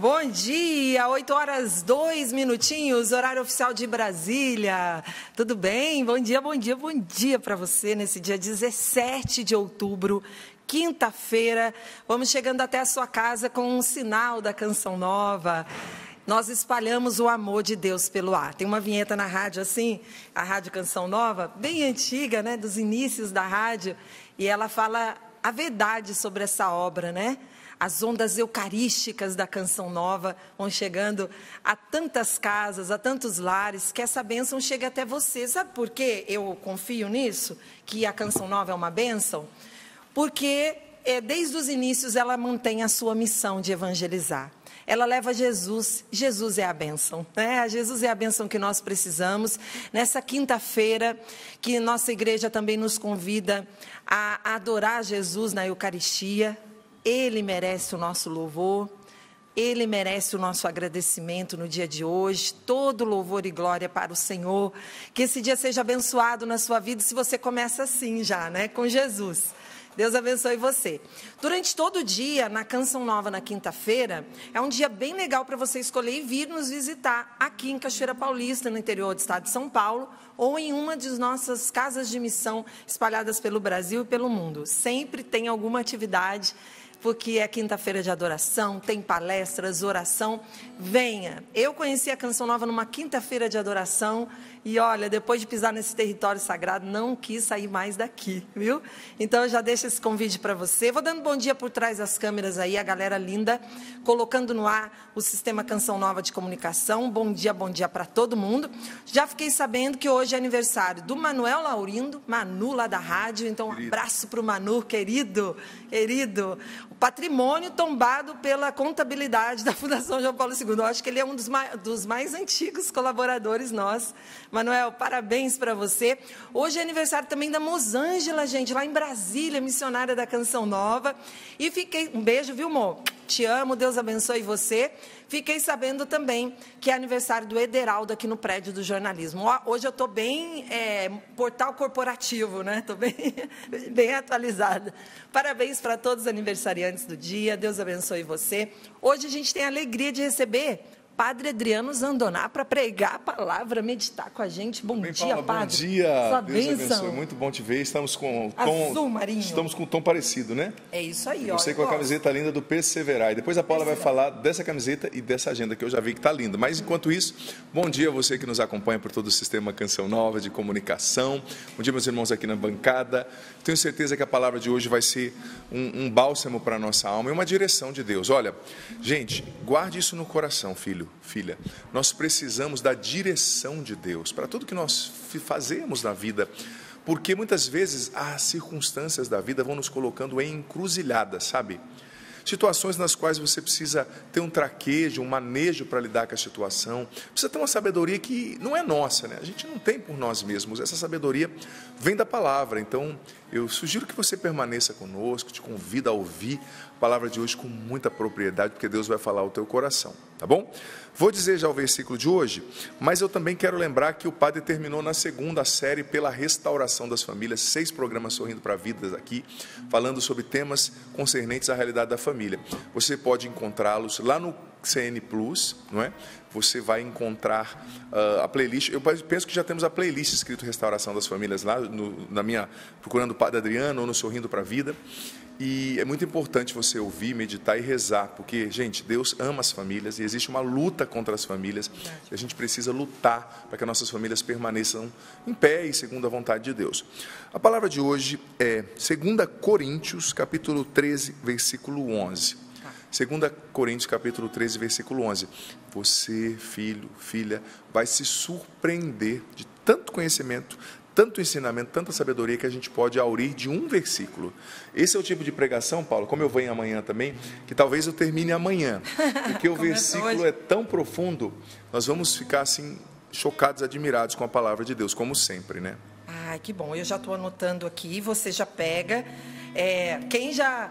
Bom dia, 8h02, horário oficial de Brasília. Tudo bem? Bom dia para você nesse dia 17 de outubro, quinta-feira. Vamos chegando até a sua casa com um sinal da Canção Nova. Nós espalhamos o amor de Deus pelo ar. Tem uma vinheta na rádio assim, a Rádio Canção Nova, bem antiga, né, dos inícios da rádio, e ela fala a verdade sobre essa obra, né? As ondas eucarísticas da Canção Nova vão chegando a tantas casas, a tantos lares, que essa bênção chegue até você. Sabe por que eu confio nisso? Que a Canção Nova é uma bênção? Porque, desde os inícios, ela mantém a sua missão de evangelizar. Ela leva Jesus, Jesus é a bênção, né? Jesus é a bênção que nós precisamos. Nessa quinta-feira, que nossa igreja também nos convida a adorar Jesus na Eucaristia. Ele merece o nosso louvor, Ele merece o nosso agradecimento no dia de hoje, todo louvor e glória para o Senhor, que esse dia seja abençoado na sua vida, se você começa assim já, né, com Jesus. Deus abençoe você. Durante todo o dia, na Canção Nova, na quinta-feira, é um dia bem legal para você escolher e vir nos visitar aqui em Cachoeira Paulista, no interior do estado de São Paulo, ou em uma de nossas casas de missão espalhadas pelo Brasil e pelo mundo. Sempre tem alguma atividade, porque é quinta-feira de adoração, tem palestras, oração. Venha. Eu conheci a Canção Nova numa quinta-feira de adoração e, olha, depois de pisar nesse território sagrado, não quis sair mais daqui, viu? Então, eu já deixo esse convite para você. Vou dando bom dia por trás das câmeras aí, a galera linda, colocando no ar o Sistema Canção Nova de Comunicação. Bom dia para todo mundo. Já fiquei sabendo que hoje é aniversário do Manuel Laurindo, Manu lá da rádio, então um abraço para o Manu, querido. O patrimônio tombado pela contabilidade da Fundação João Paulo II. Eu acho que ele é um dos mais antigos colaboradores nossos. Manuel, parabéns para você. Hoje é aniversário também da Mosângela, gente, lá em Brasília, missionária da Canção Nova. E um beijo, viu, amor? Te amo, Deus abençoe você. Fiquei sabendo também que é aniversário do Ederaldo aqui no prédio do jornalismo. Hoje eu estou bem portal corporativo, né? Estou bem atualizada. Parabéns para todos os aniversariantes do dia. Deus abençoe você. Hoje a gente tem a alegria de receber Padre Adriano Zandoná para pregar a palavra, meditar com a gente. Bom dia, Paula, Padre. Bom dia. Sua Deus bênção. abençoe. Muito bom te ver. Estamos com azul marinho. Estamos com um tom parecido, né? É isso aí, ó. Você com a camiseta linda do Perseverar. E depois a Paula vai falar dessa camiseta e dessa agenda que eu já vi que está linda. Mas enquanto isso, bom dia a você que nos acompanha por todo o Sistema Canção Nova de Comunicação. Bom dia, meus irmãos aqui na bancada. Tenho certeza que a palavra de hoje vai ser um bálsamo para a nossa alma e uma direção de Deus. Olha, gente, guarde isso no coração, filho, filha. Nós precisamos da direção de Deus para tudo que nós fazemos na vida, porque muitas vezes as circunstâncias da vida vão nos colocando em encruzilhadas, sabe? Situações nas quais você precisa ter um traquejo, um manejo para lidar com a situação. Precisa ter uma sabedoria que não é nossa, né? A gente não tem por nós mesmos. Essa sabedoria vem da palavra. Então, eu sugiro que você permaneça conosco, te convido a ouvir a palavra de hoje com muita propriedade, porque Deus vai falar ao teu coração, tá bom? Vou dizer já o versículo de hoje, mas eu também quero lembrar que o Padre terminou na segunda série pela restauração das famílias, 6 programas Sorrindo para a Vida aqui, falando sobre temas concernentes à realidade da família. Você pode encontrá-los lá no CN Plus, não é? Você vai encontrar a playlist. Eu penso que já temos a playlist escrito Restauração das Famílias lá, procurando o Padre Adriano ou no Sorrindo para a Vida. E é muito importante você ouvir, meditar e rezar, porque, gente, Deus ama as famílias e existe uma luta contra as famílias. E a gente precisa lutar para que as nossas famílias permaneçam em pé e segundo a vontade de Deus. A palavra de hoje é 2 Coríntios, capítulo 13, versículo 11. 2 Coríntios, capítulo 13, versículo 11. Você, filho, filha, vai se surpreender de tanto conhecimento, tanto ensinamento, tanta sabedoria que a gente pode aurir de um versículo. Esse é o tipo de pregação, Paulo, como eu venho amanhã também, que talvez eu termine amanhã, porque o versículo é tão profundo, nós vamos ficar assim, chocados, admirados com a palavra de Deus, como sempre, né? Ai, que bom, eu já estou anotando aqui, você já pega. Quem já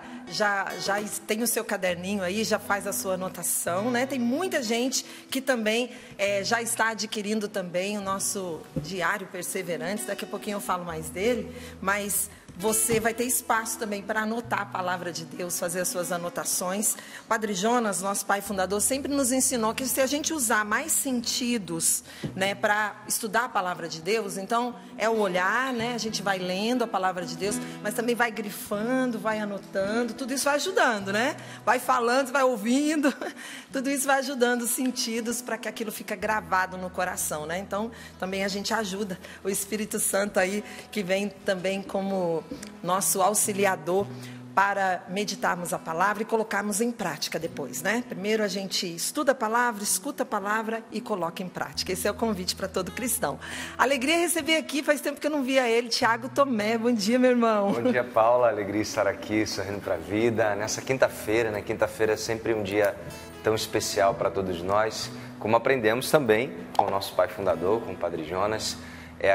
tem o seu caderninho aí, já faz a sua anotação, né? Tem muita gente que também já está adquirindo também o nosso Diário Perseverantes. Daqui a pouquinho eu falo mais dele, mas você vai ter espaço também para anotar a palavra de Deus, fazer as suas anotações. O Padre Jonas, nosso pai fundador, sempre nos ensinou que se a gente usar mais sentidos, né, para estudar a palavra de Deus, então é o olhar, né, a gente vai lendo a palavra de Deus, mas também vai grifando, vai anotando, tudo isso vai ajudando, né? Vai falando, vai ouvindo, tudo isso vai ajudando os sentidos para que aquilo fique gravado no coração, né? Então, também a gente ajuda o Espírito Santo aí, que vem também como nosso auxiliador para meditarmos a palavra e colocarmos em prática depois, né? Primeiro a gente estuda a palavra, escuta a palavra e coloca em prática. Esse é o convite para todo cristão. Alegria receber aqui, faz tempo que eu não via ele, Tiago Tomé. Bom dia, meu irmão. Bom dia, Paula. Alegria estar aqui, sorrindo para a vida. Nessa quinta-feira, né? Quinta-feira é sempre um dia tão especial para todos nós, como aprendemos também com o nosso pai fundador, com o Padre Jonas. É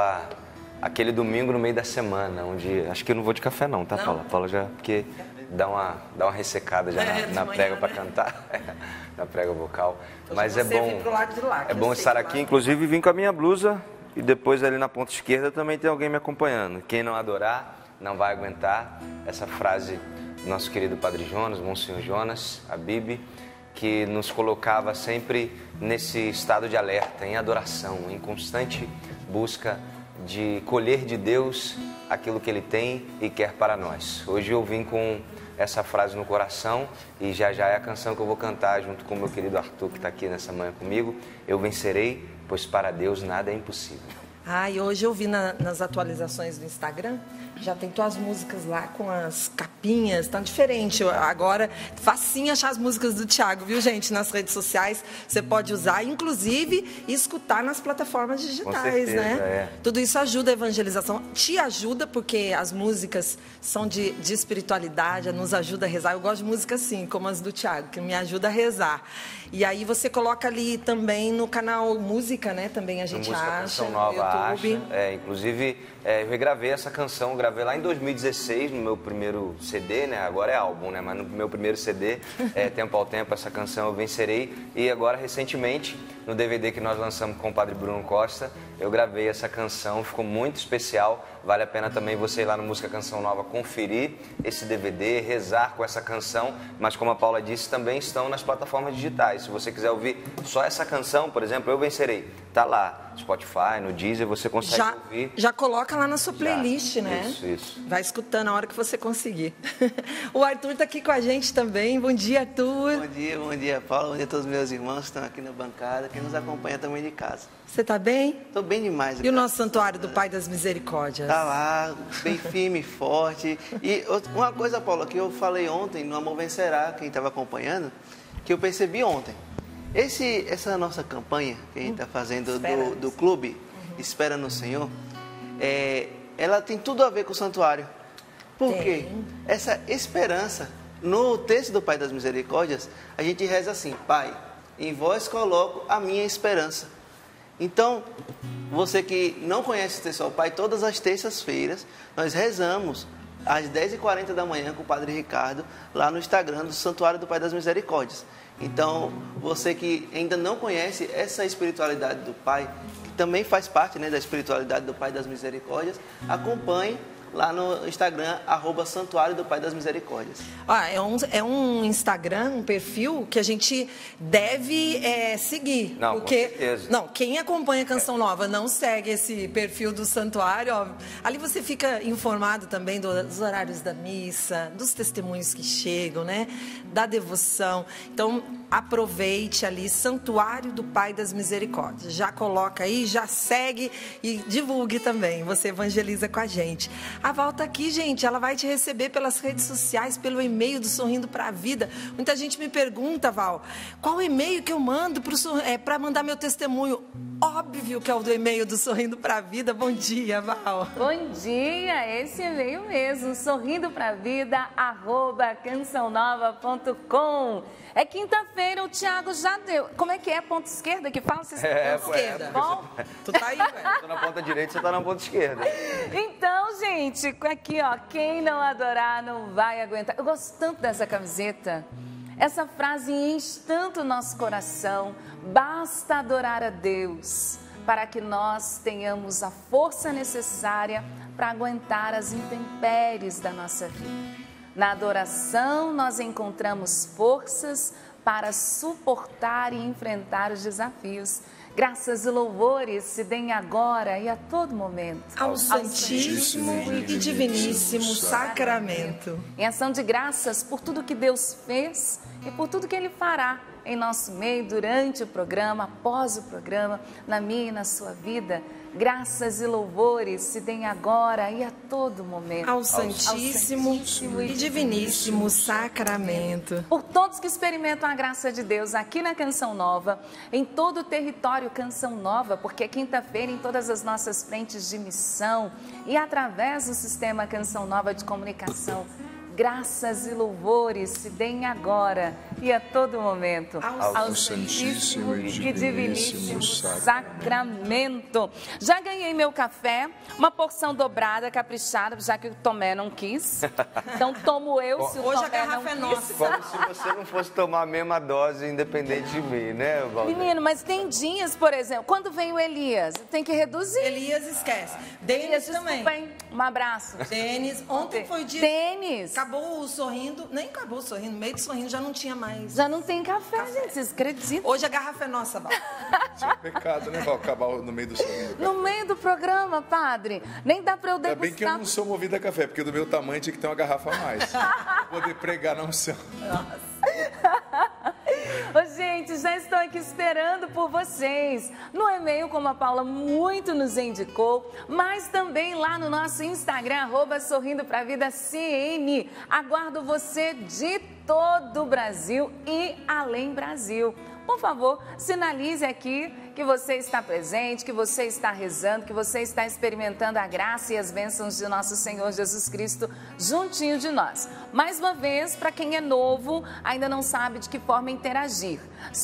aquele domingo no meio da semana, onde... Acho que eu não vou de café não, tá, Paula? Paula já... Porque dá uma ressecada já na prega, né? Para cantar, na prega vocal. Então, mas é bom, pro lado de lá, é bom estar aqui, inclusive vim com a minha blusa e depois ali na ponta esquerda também tem alguém me acompanhando. Quem não adorar não vai aguentar. Essa frase do nosso querido Padre Jonas, Monsenhor Jonas, a Bibi, que nos colocava sempre nesse estado de alerta, em adoração, em constante busca de colher de Deus aquilo que Ele tem e quer para nós. Hoje eu vim com essa frase no coração e já é a canção que eu vou cantar junto com o meu querido Arthur, que está aqui nessa manhã comigo. Eu vencerei, pois para Deus nada é impossível. E hoje eu vi nas atualizações do Instagram, já tem tuas músicas lá com as capinhas, tá diferente. Agora, facinho achar as músicas do Tiago, viu, gente? Nas redes sociais, você pode usar, inclusive, escutar nas plataformas digitais, com certeza, né? É. Tudo isso ajuda a evangelização, te ajuda, porque as músicas são de espiritualidade, nos ajuda a rezar. Eu gosto de música assim, como as do Tiago, que me ajuda a rezar. E aí você coloca ali também no canal Música, né? Também a gente acha. Canção Nova acha. Inclusive, eu regravei essa canção, gravei lá em 2016, no meu primeiro CD, né? Agora é álbum, né? Mas no meu primeiro CD, Tempo ao Tempo, essa canção Eu Vencerei. E agora, recentemente, no DVD que nós lançamos com o Padre Bruno Costa, eu gravei essa canção, ficou muito especial. Vale a pena também você ir lá no Música Canção Nova conferir esse DVD, rezar com essa canção. Mas como a Paula disse, também estão nas plataformas digitais. Se você quiser ouvir só essa canção, por exemplo, Eu Vencerei, tá lá, Spotify, no Deezer, você consegue ouvir. Já coloca lá na sua playlist, né? Isso. Vai escutando a hora que você conseguir. O Arthur está aqui com a gente também. Bom dia, Arthur. Bom dia, Paula. Bom dia a todos os meus irmãos que estão aqui na bancada, quem nos acompanha também de casa. Você está bem? Estou bem demais. E o nosso Santuário do Pai das Misericórdias? Está lá, bem firme e forte. E uma coisa, Paula, que eu falei ontem no Amor Vencerá, quem estava acompanhando, que eu percebi ontem. Essa nossa campanha que a gente está fazendo do clube, Espera no Senhor, ela tem tudo a ver com o santuário. Por quê? Essa esperança, no texto do Pai das Misericórdias, a gente reza assim: Pai, em vós coloco a minha esperança. Então, você que não conhece o texto ao Pai, todas as terças-feiras, nós rezamos às 10h40 da manhã com o Padre Ricardo, lá no Instagram do Santuário do Pai das Misericórdias. Então, você que ainda não conhece essa espiritualidade do Pai, que também faz parte, né, da espiritualidade do Pai das Misericórdias, acompanhe lá no Instagram, @Santuário do Pai das Misericórdias. É um Instagram, um perfil que a gente deve seguir. Não, porque, com certeza. Não, quem acompanha Canção Nova não segue esse perfil do Santuário. Ó, ali você fica informado também dos horários da missa, dos testemunhos que chegam, né? Da devoção. Então, aproveite ali, Santuário do Pai das Misericórdias. Já coloca aí, já segue e divulgue também. Você evangeliza com a gente. A Val tá aqui, gente. Ela vai te receber pelas redes sociais, pelo e-mail do Sorrindo para a Vida. Muita gente me pergunta, Val, qual e-mail que eu mando para mandar meu testemunho? Óbvio que é o do e-mail do Sorrindo para a Vida. Bom dia, Val. Bom dia, esse e-mail mesmo, sorrindopravida@cançãonova.com. É quinta-feira, o Tiago já deu. Como é que é? Ponta esquerda que fala? Esquerda. Bom, tu tá aí, velho. Eu tô na ponta direita, você tá na ponta esquerda. Então, gente, aqui, ó, quem não adorar não vai aguentar. Eu gosto tanto dessa camiseta. Essa frase enche tanto o nosso coração. Basta adorar a Deus para que nós tenhamos a força necessária para aguentar as intempéries da nossa vida. Na adoração, nós encontramos forças para suportar e enfrentar os desafios. Graças e louvores se deem agora e a todo momento Ao Santíssimo e Diviníssimo Sacramento. Em ação de graças por tudo que Deus fez e por tudo que Ele fará em nosso meio durante o programa, após o programa, na minha e na sua vida. Graças e louvores se deem agora e a todo momento Ao Santíssimo e Diviníssimo Sacramento. Por todos que experimentam a graça de Deus aqui na Canção Nova, em todo o território Canção Nova, porque é quinta-feira em todas as nossas frentes de missão e através do sistema Canção Nova de comunicação. Graças e louvores se deem agora e a todo momento Ao Santíssimo e Diviníssimo Sacramento. Já ganhei meu café, uma porção dobrada, caprichada, já que o Tomé não quis. Então tomo eu, se o Hoje a Tomé não garrafa é quis. nossa. Como se você não fosse tomar a mesma dose independente de mim, né, Valdir? Menino, mas tem dias, por exemplo, quando vem o Elias, tem que reduzir. Elias esquece. Denis Elias, também. desculpem, um abraço. Denis, ontem foi o dia... Denis. Acabou o sorrindo, nem acabou o sorrindo, meio do sorrindo já não tinha mais. Já não tem café, gente, vocês acreditam? Hoje a garrafa é nossa, Val. Isso é um pecado, né, Val? Acabar no meio do sorrindo. No meio do programa, padre, nem dá pra eu Ainda bem que eu degustar. não sou movido a café, porque do meu tamanho tinha que ter uma garrafa a mais. Pra poder pregar na unção. Ô, gente, já estou aqui esperando por vocês. No e-mail, como a Paula muito nos indicou, mas também lá no nosso Instagram, @sorrindopravida_CN. Aguardo você de todo o Brasil e além Brasil. Por favor, sinalize aqui que você está presente, que você está rezando, que você está experimentando a graça e as bênçãos de nosso Senhor Jesus Cristo juntinho de nós. Mais uma vez, para quem é novo, ainda não sabe de que forma interagir.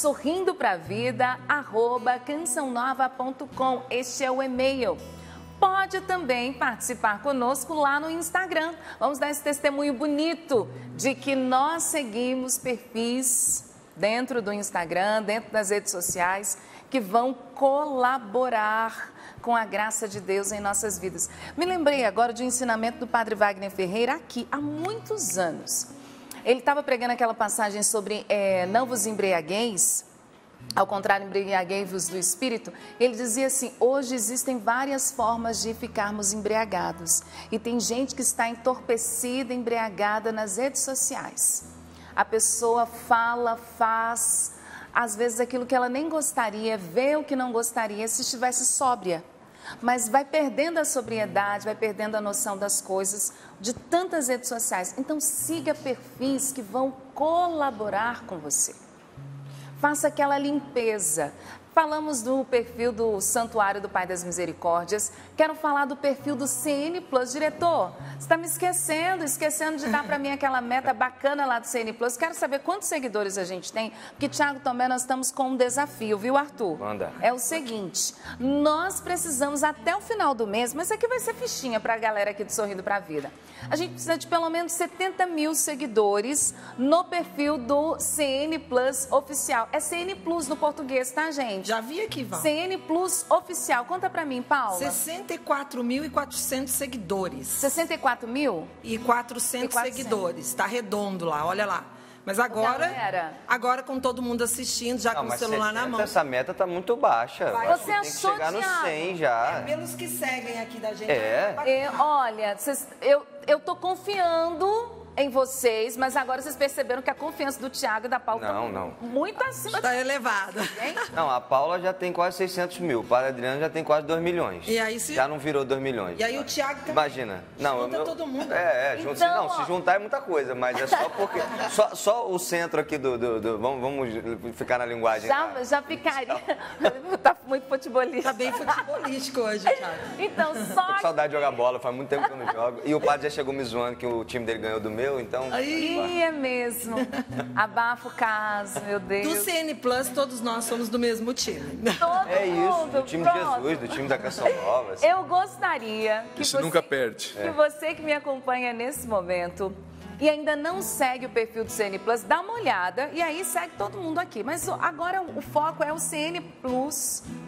sorrindopravida@cançãonova.com. Este é o e-mail. Pode também participar conosco lá no Instagram. Vamos dar esse testemunho bonito de que nós seguimos perfis dentro do Instagram, dentro das redes sociais, que vão colaborar com a graça de Deus em nossas vidas. Me lembrei agora de um ensinamento do Padre Wagner Ferreira aqui, há muitos anos. Ele estava pregando aquela passagem sobre não vos embriagueis, ao contrário, embriaguei-vos do Espírito. Ele dizia assim, hoje existem várias formas de ficarmos embriagados. E tem gente que está entorpecida, embriagada nas redes sociais. A pessoa fala, faz, às vezes aquilo que ela nem gostaria, vê o que não gostaria se estivesse sóbria. Mas vai perdendo a sobriedade, vai perdendo a noção das coisas de tantas redes sociais. Então siga perfis que vão colaborar com você. Faça aquela limpeza. Falamos do perfil do Santuário do Pai das Misericórdias. Quero falar do perfil do CN Plus. Diretor, você está me esquecendo de dar para mim aquela meta bacana lá do CN Plus. Quero saber quantos seguidores a gente tem, porque, Tiago, também nós estamos com um desafio, viu, Arthur? Manda. É o seguinte, nós precisamos até o final do mês, mas aqui vai ser fichinha para a galera aqui do Sorrindo para a Vida. A gente precisa de pelo menos 70 mil seguidores no perfil do CN Plus Oficial. É CN Plus no português, tá, gente? Já vi aqui, Val. CN Plus Oficial. Conta pra mim, Paula. 64.400 seguidores. 64 mil? E 400 seguidores. Tá redondo lá, olha lá. Mas Galera. agora com todo mundo assistindo, já com o celular na mão. Essa meta tá muito baixa. Vai. Eu acho Você que tem que achou, chegar no Thiago? 100 já. Pelos que seguem aqui da gente. Olha, eu tô confiando em vocês, mas agora vocês perceberam que a confiança do Tiago e da Paula Não. muito acima Está elevada. gente. Não, a Paula já tem quase 600 mil, o Padre Adriano já tem quase 2 milhões. E aí se- Já não virou 2 milhões. E aí o Thiago também. Imagina. Não, Junta todo mundo. Então, se juntar é muita coisa, mas é só porque... só o centro aqui vamos ficar na linguagem. Já ficaria. Tá muito futebolista. Tá bem futebolístico hoje, Thiago. Então, Tô só com saudade de jogar bola, faz muito tempo que eu não jogo. E o Padre já chegou me zoando que o time dele ganhou do meu, então... Ih, é mesmo. Abafa o caso, meu Deus. Do CN Plus, todos nós somos do mesmo time. Todo É isso, mundo, do time de pronto. Jesus, do time da Canção Nova. assim. Eu gostaria que Isso nunca perde. Que você que me acompanha nesse momento e ainda não segue o perfil do CN Plus, dá uma olhada e aí segue todo mundo aqui. Mas agora o foco é o CN Plus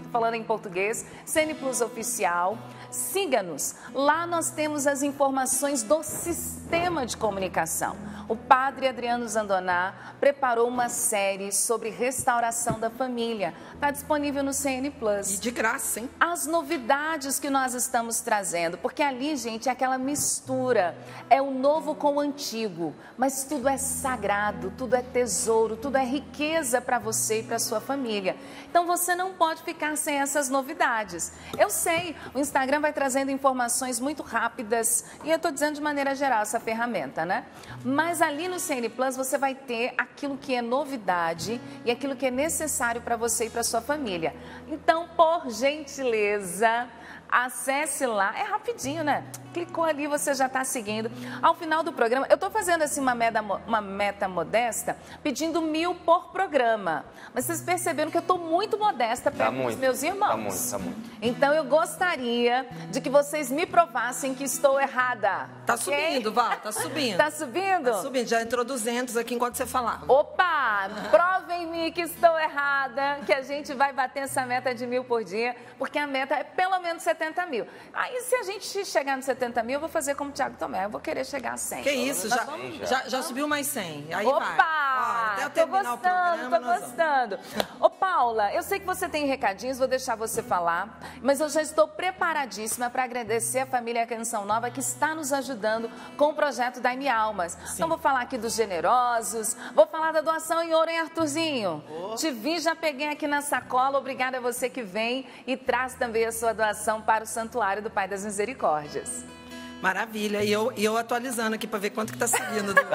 tô falando em português, CN Plus Oficial. Siga-nos. Lá nós temos as informações do sistema de comunicação. O padre Adriano Zandoná preparou uma série sobre restauração da família. Está disponível no CN Plus. E de graça, hein? As novidades que nós estamos trazendo, porque ali, gente, é aquela mistura, é o novo com o antigo, mas tudo é sagrado, tudo é tesouro, tudo é riqueza para você e para sua família. Então você não pode ficar sem essas novidades. Eu sei, o Instagram vai trazendo informações muito rápidas, e eu estou dizendo de maneira geral essa ferramenta, né? Mas ali no CN Plus você vai ter aquilo que é novidade e aquilo que é necessário para você e para sua família. Então, por gentileza, acesse lá, é rapidinho, né? Clicou ali, você já está seguindo. Ao final do programa, eu estou fazendo assim uma meta modesta, pedindo 1000 por programa. Mas vocês perceberam que eu estou muito modesta perto dos meus irmãos. Tá muito. Então eu gostaria de que vocês me provassem que estou errada. Tá ok? subindo, Val, tá subindo. Tá subindo? Tá subindo, já entrou 200 aqui enquanto você falava. Opa, provem-me que estou errada, que a gente vai bater essa meta de 1000 por dia, porque a meta é pelo menos 70 mil. Aí se a gente chegar nos 70 mil, eu vou fazer como o Thiago Tomé, eu vou querer chegar a 100. Que isso, já subiu mais 100. Aí Opa, vai. Ó, até eu tô terminar o programa, tô gostando. Ô Paula, eu sei que você tem recadinhos, vou deixar você falar, mas eu já estou preparadíssima para agradecer a família Canção Nova que está nos ajudando com o projeto Dai-me Almas. Então vou falar aqui dos generosos, vou falar da doação em ouro, hein, Arthurzinho? Te vi, já peguei aqui na sacola, obrigada a você que vem e traz também a sua doação para o Santuário do Pai das Misericórdias. Maravilha. E eu atualizando aqui para ver quanto que tá seguindo do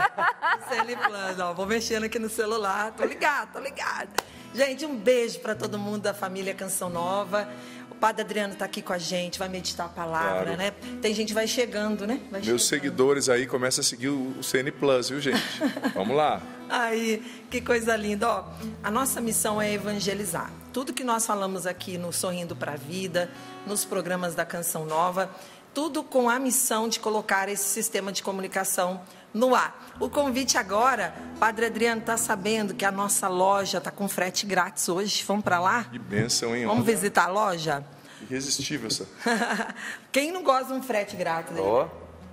CN Plus. Ó, vou mexendo aqui no celular. Tô ligada. Gente, um beijo para todo mundo da família Canção Nova. O Padre Adriano tá aqui com a gente, vai meditar a palavra, Claro. né? Tem gente que vai chegando, né? Meus seguidores aí começam a seguir o CN Plus, viu, gente? Vamos lá. Aí, que coisa linda. Ó, a nossa missão é evangelizar. Tudo que nós falamos aqui no Sorrindo para a Vida, nos programas da Canção Nova, tudo com a missão de colocar esse sistema de comunicação no ar. O convite agora, Padre Adriano está sabendo que a nossa loja está com frete grátis hoje. Vamos para lá? Que bênção, hein? Vamos visitar a loja? Irresistível essa. Quem não gosta de um frete grátis? Ó,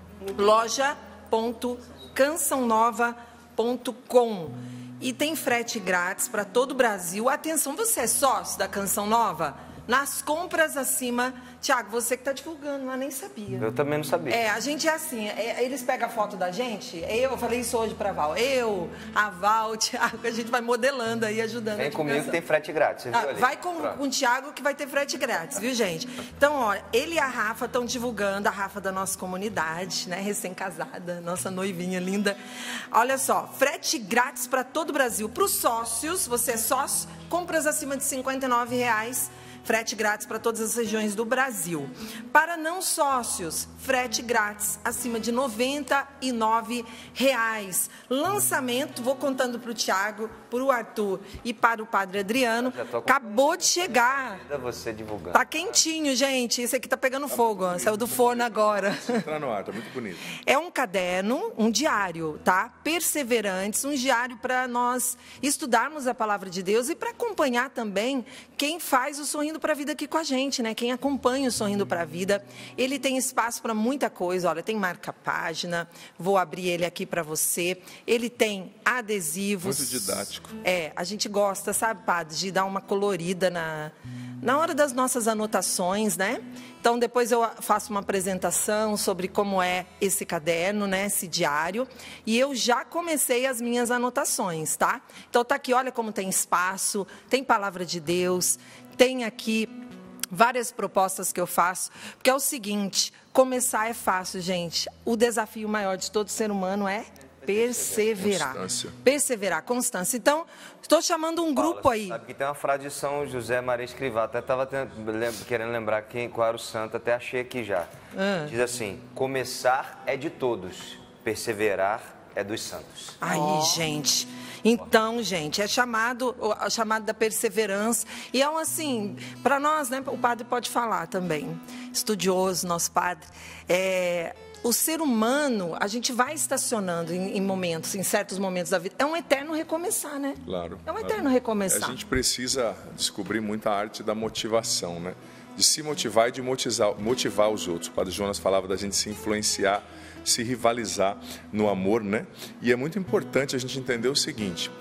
loja.cançãonova.com. E tem frete grátis para todo o Brasil. Atenção, você é sócio da Canção Nova? Nas compras acima... Tiago, você que está divulgando, eu nem sabia. eu também não sabia. A gente é assim, eles pegam a foto da gente, eu falei isso hoje para Val, a Val, o Tiago, a gente vai modelando aí, ajudando. Vem comigo que tem frete grátis, você viu ali? Vai com o Tiago que vai ter frete grátis, viu, gente? Então, ó, ele e a Rafa estão divulgando, a Rafa da nossa comunidade, né, recém-casada, nossa noivinha linda. Olha só, frete grátis para todo o Brasil. Para os sócios, você é sócio, compras acima de R$59, frete grátis para todas as regiões do Brasil. Para não sócios, frete grátis acima de R$99. Lançamento, vou contando para o Thiago, para o Arthur e para o Padre Adriano. Acabou de chegar. Você divulgando. Tá quentinho, gente. Esse aqui tá pegando fogo, ó. Saiu do forno agora. Entrar no ar, tá muito bonito. É um caderno, um diário, tá? Perseverantes, um diário para nós estudarmos a palavra de Deus e para acompanhar também quem faz o Sorrindo para a Vida aqui com a gente, né? Quem acompanha o Sorrindo para a Vida. Ele tem espaço para muita coisa. Olha, tem marca-página. Vou abrir ele aqui para você. Ele tem adesivos. Muito didático. A gente gosta, sabe, Padre, de dar uma colorida na hora das nossas anotações, né? Então, depois eu faço uma apresentação sobre como é esse caderno, né? Esse diário. E eu já comecei as minhas anotações, tá? Então, tá aqui, olha como tem espaço, tem palavra de Deus, tem aqui várias propostas que eu faço, porque é o seguinte, começar é fácil, gente. O desafio maior de todo ser humano é perseverar. Perseverar, constância. Então, estou chamando um grupo Paula, aí. Sabe que tem uma frase de São José Maria Escrivá, até estava querendo lembrar qual era o santo, até achei aqui já. Diz assim, começar é de todos, perseverar é dos santos. Aí, gente. Então, gente, é chamado da perseverança. E é um assim, para nós, né? O padre pode falar também. Estudioso, nosso padre. o ser humano, a gente vai estacionando em momentos, em certos momentos da vida. É um eterno recomeçar, né? Claro. É um eterno recomeçar. A gente precisa descobrir muita arte da motivação, né? De se motivar e de motivar os outros. O Padre Jonas falava da gente se influenciar, se rivalizar no amor, né? E é muito importante a gente entender o seguinte,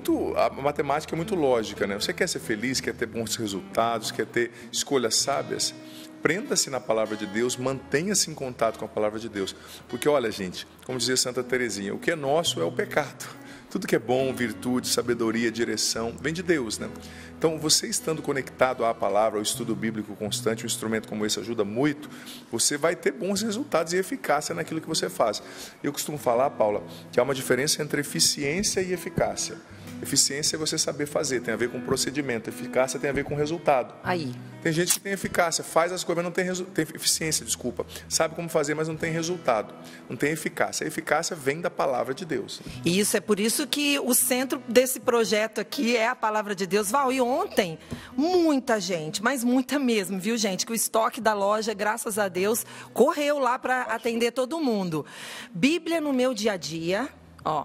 a matemática é muito lógica, né? Você quer ser feliz, quer ter bons resultados, quer ter escolhas sábias? Prenda-se na palavra de Deus, mantenha-se em contato com a palavra de Deus. Porque, olha, gente, como dizia Santa Teresinha, o que é nosso é o pecado. Tudo que é bom, virtude, sabedoria, direção, vem de Deus, né? Então, você estando conectado à palavra, ao estudo bíblico constante, um instrumento como esse ajuda muito, você vai ter bons resultados e eficácia naquilo que você faz. Eu costumo falar, Paula, que há uma diferença entre eficiência e eficácia. Eficiência é você saber fazer, tem a ver com procedimento. Eficácia tem a ver com resultado. Aí. Tem gente que tem eficácia, faz as coisas, mas não tem eficiência, desculpa. Sabe como fazer, mas não tem resultado. Não tem eficácia. A eficácia vem da palavra de Deus. E isso é por isso que o centro desse projeto aqui é a palavra de Deus. Val, e ontem, muita gente, mas muita mesmo, viu, gente? Que o estoque da loja, graças a Deus, correu lá para atender todo mundo. Bíblia no meu dia a dia. Ó,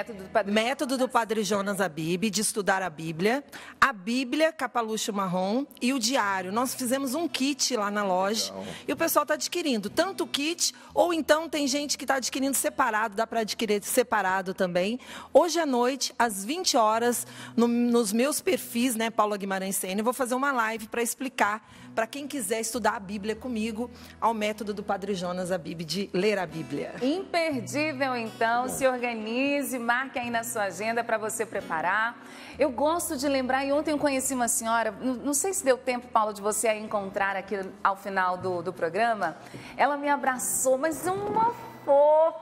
método do Padre Jonas Abib, de estudar a Bíblia Capalucho Marrom e o diário. Nós fizemos um kit lá na loja. Legal. E o pessoal está adquirindo tanto o kit, ou então tem gente que está adquirindo separado, dá para adquirir separado também. Hoje à noite, às 20 horas, nos meus perfis, né, Paula Guimarães CN, eu vou fazer uma live para explicar para quem quiser estudar a Bíblia comigo, ao método do Padre Jonas Abib de ler a Bíblia. Imperdível, então, se organize, marque aí na sua agenda para você preparar. Eu gosto de lembrar, e ontem eu conheci uma senhora, não sei se deu tempo, Paulo, de você a encontrar aqui ao final do programa. Ela me abraçou, mas uma fofa.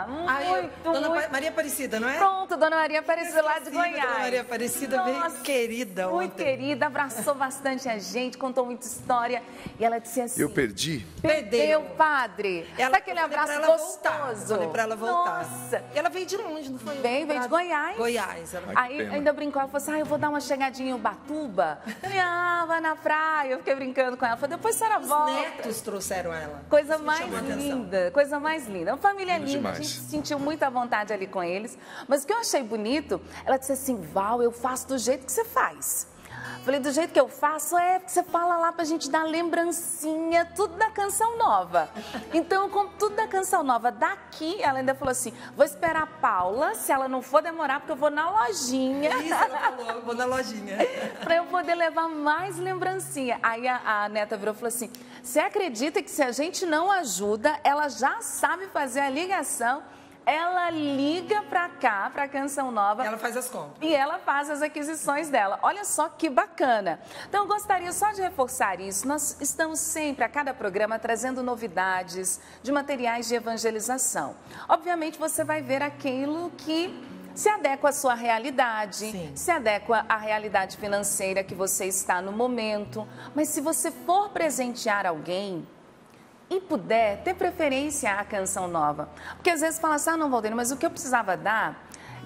Dona Maria Aparecida, não é? Pronto, Dona Maria Aparecida, lá de Goiás. Dona Maria Aparecida, bem querida ontem. Muito querida, abraçou bastante a gente, contou muita história. E ela disse assim... Eu perdi? Perdeu, padre. Sabe aquele abraço gostoso? Falei pra ela voltar. Nossa. E ela veio de longe, não foi? Veio de Goiás. Goiás. Aí ainda brincou, ela falou assim, eu vou dar uma chegadinha em Ubatuba. Vai na praia. Eu fiquei brincando com ela. Falei, depois a senhora volta. Os netos trouxeram ela. Coisa mais linda, coisa mais linda. Uma família linda. Demais. A gente se sentiu muita vontade ali com eles. Mas o que eu achei bonito, ela disse assim, Val, eu faço do jeito que você faz. Falei, do jeito que eu faço porque você fala lá pra gente dar lembrancinha, tudo da Canção Nova. Então, eu compro tudo da Canção Nova. Daqui, ela ainda falou assim, vou esperar a Paula, se ela não for demorar, porque eu vou na lojinha. Isso, ela falou, eu vou na lojinha. Pra eu poder levar mais lembrancinha. Aí a neta virou e falou assim, você acredita que se a gente não ajuda, ela já sabe fazer a ligação, ela liga pra cá, pra Canção Nova. Ela faz as compras. E ela faz as aquisições dela. Olha só que bacana. Então, eu gostaria só de reforçar isso. Nós estamos sempre, a cada programa, trazendo novidades de materiais de evangelização. Obviamente, você vai ver aquilo que se adequa à sua realidade, sim, se adequa à realidade financeira que você está no momento. Mas se você for presentear alguém e puder, ter preferência à Canção Nova. Porque às vezes fala assim, não, Valdeir, mas o que eu precisava dar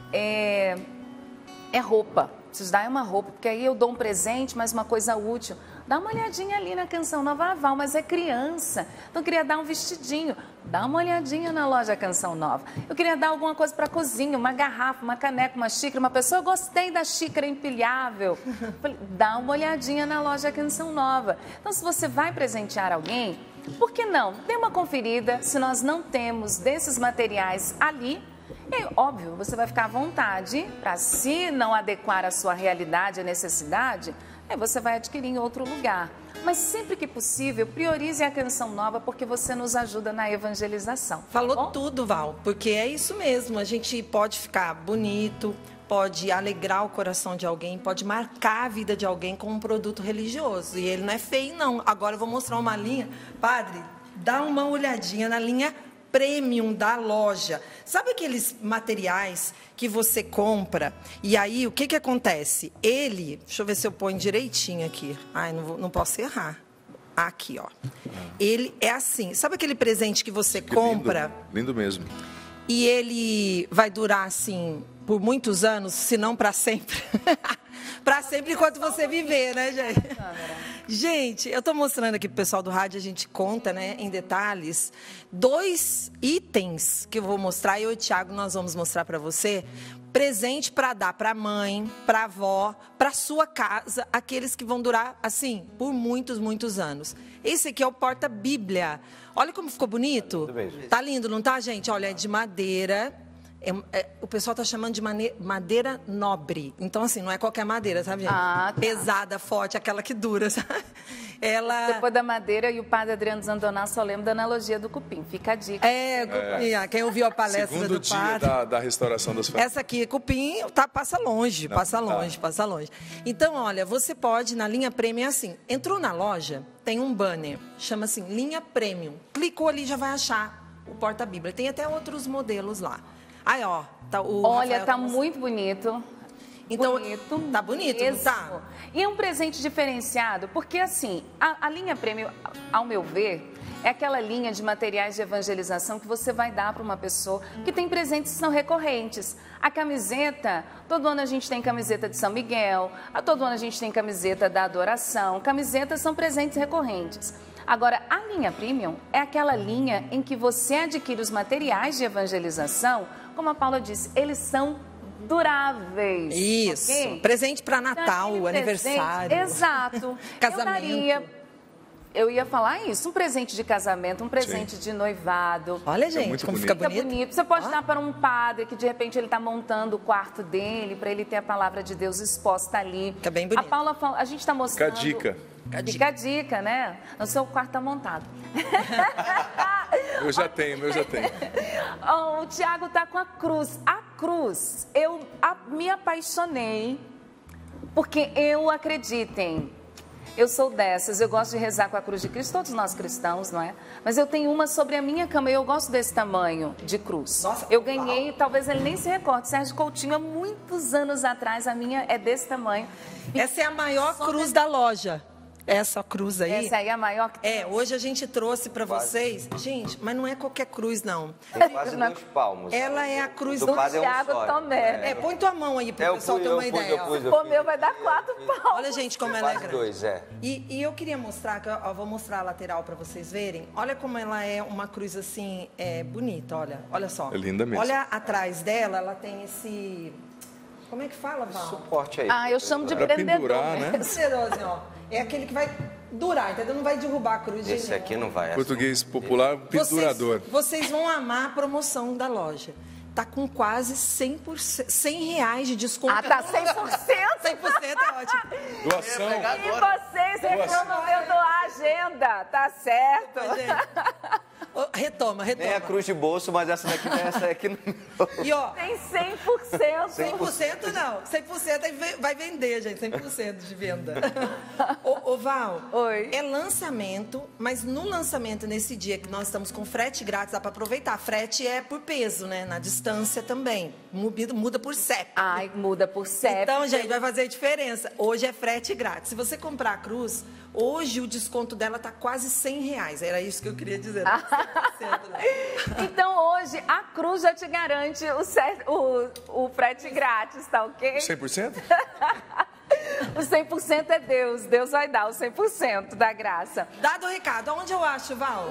é roupa. Preciso dar uma roupa, porque aí eu dou um presente, mas uma coisa útil. Dá uma olhadinha ali na Canção Nova. Val, mas é criança. Então eu queria dar um vestidinho. Dá uma olhadinha na loja Canção Nova. Eu queria dar alguma coisa para a cozinha, uma garrafa, uma caneca, uma xícara. Uma pessoa, eu gostei da xícara empilhável. Falei, dá uma olhadinha na loja Canção Nova. Então, se você vai presentear alguém, por que não? Dê uma conferida. Se nós não temos desses materiais ali, e, óbvio, você vai ficar à vontade para, se não adequar à sua realidade, à necessidade, você vai adquirir em outro lugar. Mas sempre que possível, priorize a Canção Nova, porque você nos ajuda na evangelização. Falou tudo, Val, porque é isso mesmo. A gente pode ficar bonito, pode alegrar o coração de alguém, pode marcar a vida de alguém com um produto religioso. E ele não é feio, não. Agora eu vou mostrar uma linha. Padre, dá uma olhadinha na linha premium da loja. Sabe aqueles materiais que você compra e aí o que acontece? Ele, deixa eu ver se eu ponho direitinho aqui. Ai, não posso errar. Aqui, ó. Ele é assim. Sabe aquele presente que você compra? Lindo mesmo. E ele vai durar assim por muitos anos, se não para sempre. Para sempre enquanto você viver, né, gente? Gente, eu estou mostrando aqui pro pessoal do rádio, a gente conta, né, em detalhes, 2 itens que eu vou mostrar, eu e o Thiago nós vamos mostrar para você, presente para dar para a mãe, para a avó, para sua casa, aqueles que vão durar, assim, por muitos, muitos anos. Esse aqui é o porta-bíblia. Olha como ficou bonito. Tá lindo, não tá, gente? Olha, é de madeira. O pessoal tá chamando de madeira nobre. Então, assim, não é qualquer madeira, sabe, gente? Ah, tá. Pesada, forte, aquela que dura, sabe? Ela... Depois da madeira, e o padre Adriano Zandoná só lembra da analogia do cupim. Fica a dica. Cupim. Quem ouviu a palestra Segundo do padre... dia da restauração das famílias. Essa aqui, cupim, tá, passa longe, passa longe. Então, olha, você pode, na linha Premium, assim, entrou na loja, tem um banner, chama assim, linha Premium. Clicou ali, já vai achar o porta-bíblia. Tem até outros modelos lá. Aí, ó, tá o Olha, Rafael tá muito bonito. Então, bonito, tá bonito, não mesmo. tá? E é um presente diferenciado, porque assim, a linha Premium, ao meu ver, é aquela linha de materiais de evangelização que você vai dar para uma pessoa que tem presentes que são recorrentes. A camiseta, todo ano a gente tem camiseta de São Miguel, todo ano a gente tem camiseta da adoração. Camisetas são presentes recorrentes. Agora, a linha Premium é aquela linha em que você adquire os materiais de evangelização, como a Paula disse, eles são duráveis. Isso, okay? Presente para Natal, Então, aniversário. Presente, exato. Casamento. Eu ia falar isso, um presente de casamento, um presente de noivado. Olha, gente, muito como bonito. fica bonito. Bonito. Você pode dar para um padre que de repente ele está montando o quarto dele, para ele ter a palavra de Deus exposta ali. Fica bem bonito. A Paula fala, a gente está mostrando. Fica a dica. Fica a dica, né? O seu quarto está montado. Eu já tenho. O Thiago tá com a cruz. A cruz, eu me apaixonei, porque acreditem, eu sou dessas, eu gosto de rezar com a cruz de Cristo, todos nós cristãos, não é? Mas eu tenho uma sobre a minha cama e eu gosto desse tamanho de cruz. Nossa, eu ganhei, talvez ele nem se recorde, Sérgio Coutinho, há muitos anos atrás, a minha é desse tamanho. Essa é a maior cruz da loja. Essa cruz aí. Essa aí é a maior que tem. Hoje a gente trouxe para vocês. Gente, mas não é qualquer cruz, não. Tem quase 2 palmos. Ela é a cruz do do padre Thiago é um só. Tomé. põe tua mão aí para o pessoal ter uma ideia. O meu vai dar 4 pau. Olha, gente, como ela é Quase grande. 2, E eu queria mostrar, que eu vou mostrar a lateral para vocês verem. Olha como ela é uma cruz assim, bonita, olha só. É linda mesmo. Olha atrás dela, ela tem esse... Como é que fala, Val? Suporte aí. Eu chamo de Pra prendedor. pendurar, né? Cheiroso, ó. É aquele que vai durar, entendeu? Não vai derrubar a cruz de Esse nenhum. aqui não vai. Português popular, pendurador. Vocês vão amar a promoção da loja. Tá com quase 100%, R$100 de desconto. Tá 100%? 100% é ótimo. Doação. E vocês reclamam eu dou a agenda, tá certo? Retoma. Nem a cruz de bolso, mas essa daqui não é essa aqui. Não. E ó, Tem 100%. 100% não. 100% aí vai vender, gente. 100% de venda. Ô Val, Oi. é lançamento, mas no lançamento, nesse dia que nós estamos com frete grátis, dá para aproveitar. Frete é por peso, né? Na distância também. Muda por CEP. Ai, muda por CEP. Então, gente, vai fazer diferença. Hoje é frete grátis. Se você comprar a cruz, hoje o desconto dela tá quase R$100. Era isso que eu queria dizer. 100%, né? Então, hoje, a cruz já te garante o frete grátis, tá ok? 100%? O 100% é Deus. Deus vai dar o 100% da graça. Dado o recado, onde eu acho, Val?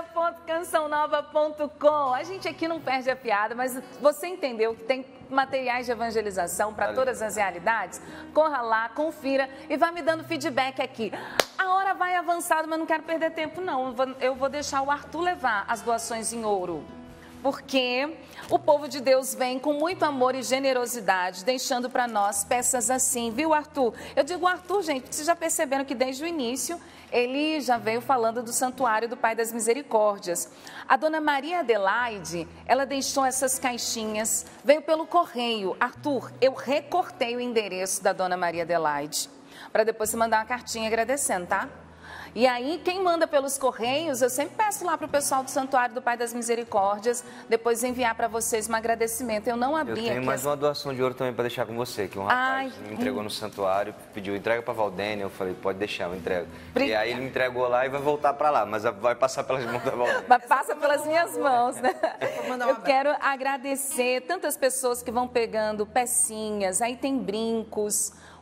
Loja.cançãonova.com. A gente aqui não perde a piada, mas você entendeu que tem materiais de evangelização para todas as realidades? Corra lá, confira e vá me dando feedback aqui. A hora vai avançada, mas não quero perder tempo, não. Eu vou deixar o Arthur levar as doações em ouro. Porque o povo de Deus vem com muito amor e generosidade, deixando para nós peças assim, viu, Arthur? Eu digo Arthur, gente, vocês já perceberam que desde o início ele já veio falando do Santuário do Pai das Misericórdias. A dona Maria Adelaide, ela deixou essas caixinhas, veio pelo correio. Arthur, eu recortei o endereço da dona Maria Adelaide, para depois você mandar uma cartinha agradecendo, tá? E aí, quem manda pelos correios, eu sempre peço lá para o pessoal do Santuário do Pai das Misericórdias, depois enviar para vocês um agradecimento. Eu não abri Eu tenho aqui mais uma doação de ouro também para deixar com você, que um rapaz Ai, me entregou no santuário, pediu entrega para Valdênia, eu falei, pode deixar, eu entrego. Obrigada. E aí ele me entregou lá e vai voltar para lá, mas vai passar pelas mãos da Valdênia. Mas passa pelas minhas mãos, né? mandar um Eu abraço. quero agradecer tantas pessoas que vão pegando pecinhas, aí tem brincos.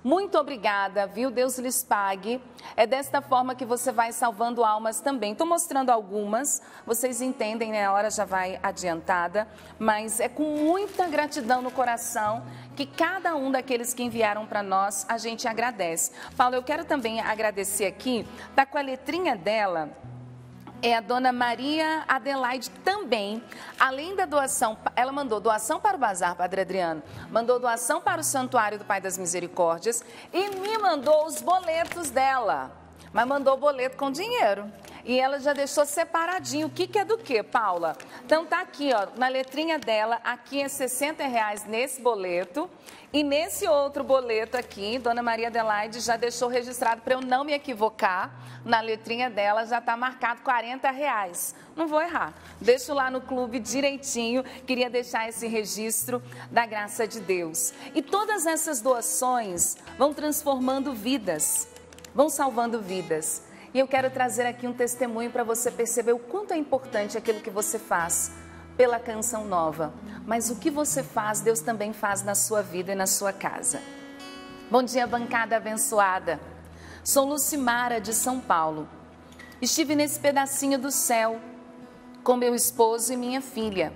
Muito obrigada, viu? Deus lhes pague. É desta forma que você vai salvando almas também. Estou mostrando algumas, vocês entendem, né? A hora já vai adiantada, mas é com muita gratidão no coração que cada um daqueles que enviaram para nós, a gente agradece. Paulo, eu quero também agradecer aqui, tá com a letrinha dela, é a dona Maria Adelaide também. Além da doação, ela mandou doação para o Bazar, Padre Adriano, mandou doação para o Santuário do Pai das Misericórdias e me mandou os boletos dela. Mas mandou o boleto com dinheiro. E ela já deixou separadinho. O que é do que, Paula? Então tá aqui, ó, na letrinha dela, aqui é R$60 nesse boleto. E nesse outro boleto aqui, Dona Maria Adelaide já deixou registrado para eu não me equivocar. Na letrinha dela já está marcado R$40. Não vou errar. Deixo lá no clube direitinho. Queria deixar esse registro da graça de Deus. E todas essas doações vão transformando vidas, vão salvando vidas. E eu quero trazer aqui um testemunho para você perceber o quanto é importante aquilo que você faz pela Canção Nova. Mas o que você faz, Deus também faz na sua vida e na sua casa. Bom dia, bancada abençoada. Sou Lucimara, de São Paulo. Estive nesse pedacinho do céu com meu esposo e minha filha.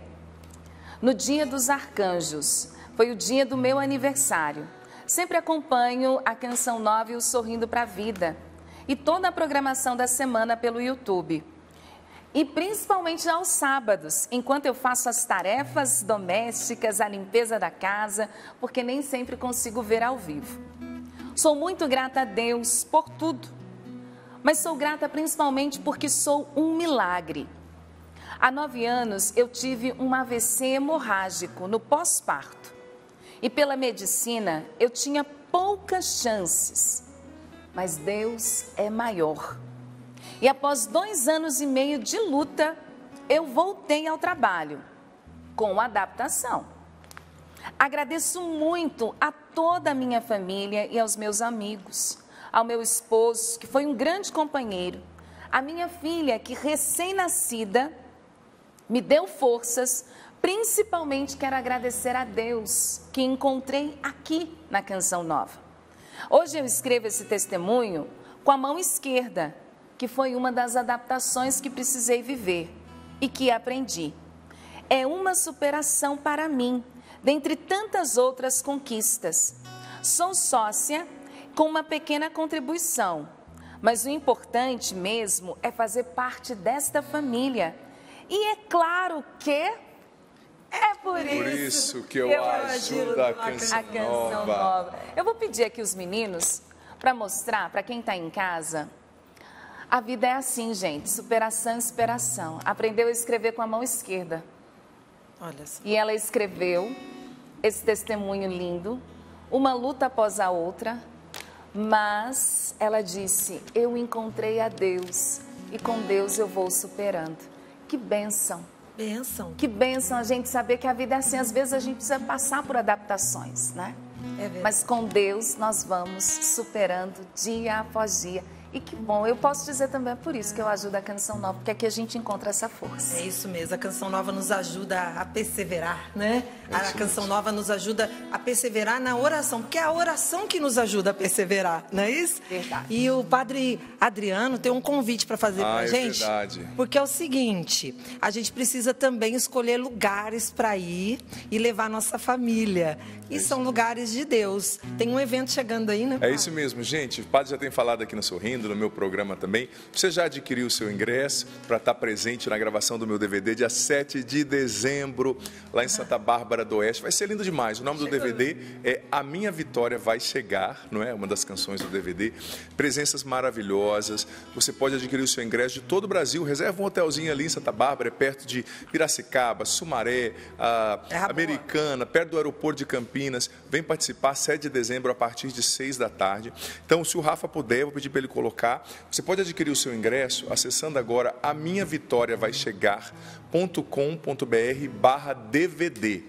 No dia dos arcanjos, foi o dia do meu aniversário. Sempre acompanho a Canção Nova e o Sorrindo para a Vida e toda a programação da semana pelo YouTube. E principalmente aos sábados, enquanto eu faço as tarefas domésticas, a limpeza da casa, porque nem sempre consigo ver ao vivo. Sou muito grata a Deus por tudo, mas sou grata principalmente porque sou um milagre. Há 9 anos eu tive um AVC hemorrágico no pós-parto e pela medicina eu tinha poucas chances, mas Deus é maior. E após 2 anos e meio de luta, eu voltei ao trabalho, com adaptação. Agradeço muito a toda a minha família e aos meus amigos, ao meu esposo, que foi um grande companheiro, a minha filha, que recém-nascida, me deu forças. Principalmente quero agradecer a Deus, que encontrei aqui na Canção Nova. Hoje eu escrevo esse testemunho com a mão esquerda, que foi uma das adaptações que precisei viver e que aprendi. É uma superação para mim, dentre tantas outras conquistas. Sou sócia com uma pequena contribuição, mas o importante mesmo é fazer parte desta família. E é claro que é por isso que eu ajudo a Canção Nova. Eu vou pedir aqui os meninos para mostrar para quem está em casa. A vida é assim, gente, superação e superação. Aprendeu a escrever com a mão esquerda. Olha só. E ela escreveu esse testemunho lindo, uma luta após a outra, mas ela disse: eu encontrei a Deus e com Deus eu vou superando. Que bênção. Bênção. Que bênção a gente saber que a vida é assim. Às vezes a gente precisa passar por adaptações, né? É verdade. Mas com Deus nós vamos superando dia após dia. E que bom, eu posso dizer também, é por isso que eu ajudo a Canção Nova, porque aqui a gente encontra essa força. É isso mesmo, a Canção Nova nos ajuda a perseverar, né? A Canção Nova nos ajuda a perseverar na oração, porque é a oração que nos ajuda a perseverar, não é isso? Verdade. E o Padre Adriano tem um convite para fazer para a gente. Verdade. Porque é o seguinte, a gente precisa também escolher lugares para ir e levar nossa família. E são lugares de Deus. Tem um evento chegando aí, né, É isso mesmo, gente. O Padre já tem falado aqui no Sorrindo, no meu programa também. Você já adquiriu o seu ingresso para estar presente na gravação do meu DVD dia 7 de dezembro, lá em Santa Bárbara do Oeste. Vai ser lindo demais. O nome do DVD é A Minha Vitória Vai Chegar, não é? Uma das canções do DVD. Presenças maravilhosas. Você pode adquirir o seu ingresso de todo o Brasil. Reserva um hotelzinho ali em Santa Bárbara, é perto de Piracicaba, Sumaré, Americana, perto do aeroporto de Campinas. Vem participar 7 de dezembro a partir de 6 da tarde. Então, se o Rafa puder, eu vou pedir para ele colocar. Você pode adquirir o seu ingresso acessando agora aminhavitoriavaichegar.com.br/DVD.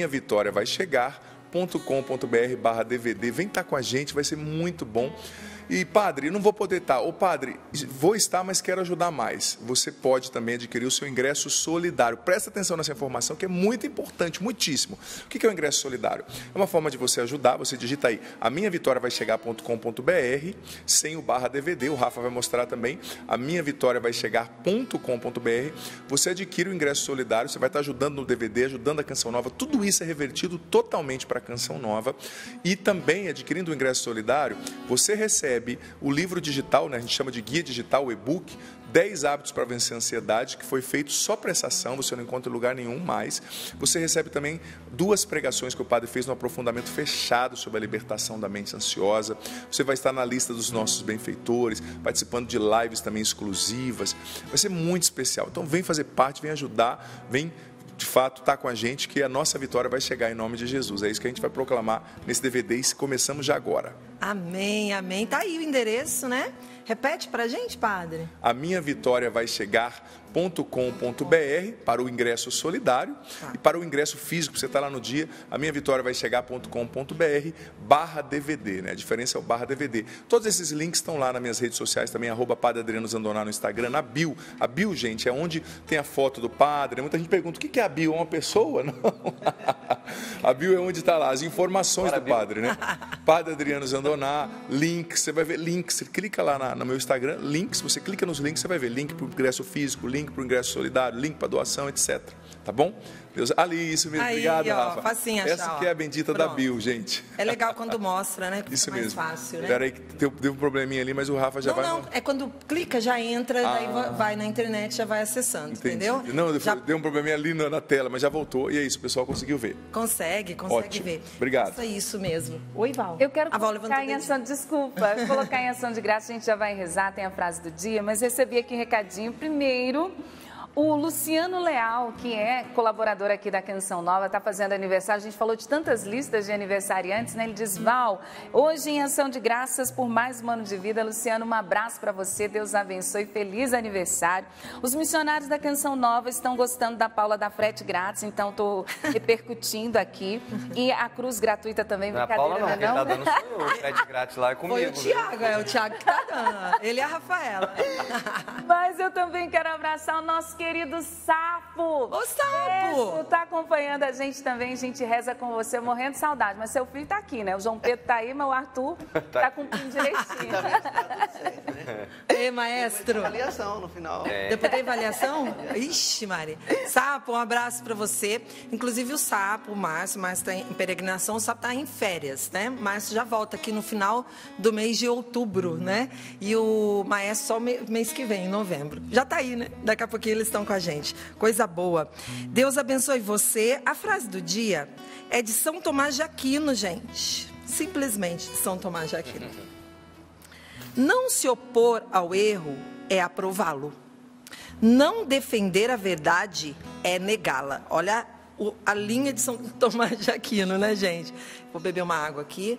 aminhavitoriavaichegar.com.br/DVD. Vem estar com a gente, vai ser muito bom. E padre, eu não vou poder estar. Ô padre, vou estar, mas quero ajudar mais. Você pode também adquirir o seu ingresso solidário. Presta atenção nessa informação que é muito importante, muitíssimo. O que é o ingresso solidário? É uma forma de você ajudar, você digita aí, aminhavitoriavaichegar.com.br, sem o /DVD, o Rafa vai mostrar também, aminhavitoriavaichegar.com.br, você adquire o ingresso solidário, você vai estar ajudando no DVD, ajudando a Canção Nova, tudo isso é revertido totalmente para a Canção Nova, e também adquirindo o ingresso solidário, você recebe o livro digital, né, a gente chama de guia digital, o e-book, 10 hábitos para vencer a ansiedade, que foi feito só para essa ação, você não encontra em lugar nenhum mais. Você recebe também 2 pregações que o padre fez no aprofundamento fechado sobre a libertação da mente ansiosa. Você vai estar na lista dos nossos benfeitores, participando de lives também exclusivas. Vai ser muito especial. Então vem fazer parte, vem ajudar, vem de fato estar com a gente, que a nossa vitória vai chegar em nome de Jesus. É isso que a gente vai proclamar nesse DVD e começamos já agora. Amém, amém. Tá aí o endereço, né? Repete pra gente, padre. aminhavitoriavaichegar.com.br para o ingresso solidário e para o ingresso físico, você está lá no dia, aminhavitoriavaichegar.com.br/DVD, né? A diferença é o /DVD. Todos esses links estão lá nas minhas redes sociais também, @Padre Adriano Zandoná no Instagram, na bio. A bio, gente, é onde tem a foto do padre. Muita gente pergunta, o que é a bio? É uma pessoa? Não. A bio é onde está lá as informações do padre, né? Padre Adriano Zandoná, links, você vai ver links, você clica lá no meu Instagram, links, você clica nos links, você vai ver link para o ingresso físico, link para o ingresso solidário, link para doação, etc. Tá bom? Deus, ali, isso mesmo. Aí, obrigado, ó, Rafa. facinho achar, essa que é a bendita pronto. da bio, gente. É legal quando mostra, né? Porque Isso fica mais mesmo. fácil, né? Espera aí que deu um probleminha ali, mas o Rafa já vai... Não, é quando clica, já entra, daí vai na internet, já vai acessando, Entendi. entendeu? Não, já... deu um probleminha ali na tela, mas já voltou, e é isso, o pessoal conseguiu ver. Consegue Ótimo. ver. Obrigado. É isso mesmo. Oi, Val. Eu quero A Val colocar em ação, desculpa, colocar em ação de graça, a gente já vai rezar, tem a frase do dia, mas recebi aqui recadinho. Primeiro, o Luciano Leal, que é colaborador aqui da Canção Nova, está fazendo aniversário. A gente falou de tantas listas de aniversariantes, né? Ele diz, Val, hoje em ação de graças por mais um ano de vida. Luciano, um abraço para você, Deus abençoe, feliz aniversário. Os missionários da Canção Nova estão gostando da Paula da frete grátis, então estou repercutindo aqui. E a cruz gratuita também, Não é a brincadeira, Paula não, quem não? tá dando sou eu, o frete grátis lá é comigo. Foi o Thiago, é o Thiago que tá dando. Ele e a Rafaela. Mas eu também quero abraçar o nosso querido Sapo. Ô, Sapo! Tá acompanhando a gente também, a gente reza com você, morrendo de saudade. Mas seu filho tá aqui, né? O João Pedro tá aí, mas o Arthur tá cumprindo direitinho. Ei, maestro. Tem avaliação no final. Depois tem avaliação? Ixi, Mari. Sapo, um abraço para você. Inclusive o Sapo, o Márcio está em peregrinação, o Sapo está em férias, né? O Márcio já volta aqui no final do mês de outubro, né? E o Maestro só mês que vem, em novembro. Já tá aí, né? Daqui a pouquinho eles estão com a gente. Coisa boa. Deus abençoe você. A frase do dia é de São Tomás de Aquino, gente. Simplesmente de São Tomás de Aquino. Não se opor ao erro é aprová-lo. Não defender a verdade é negá-la. Olha a linha de São Tomás de Aquino, né, gente? Vou beber uma água aqui.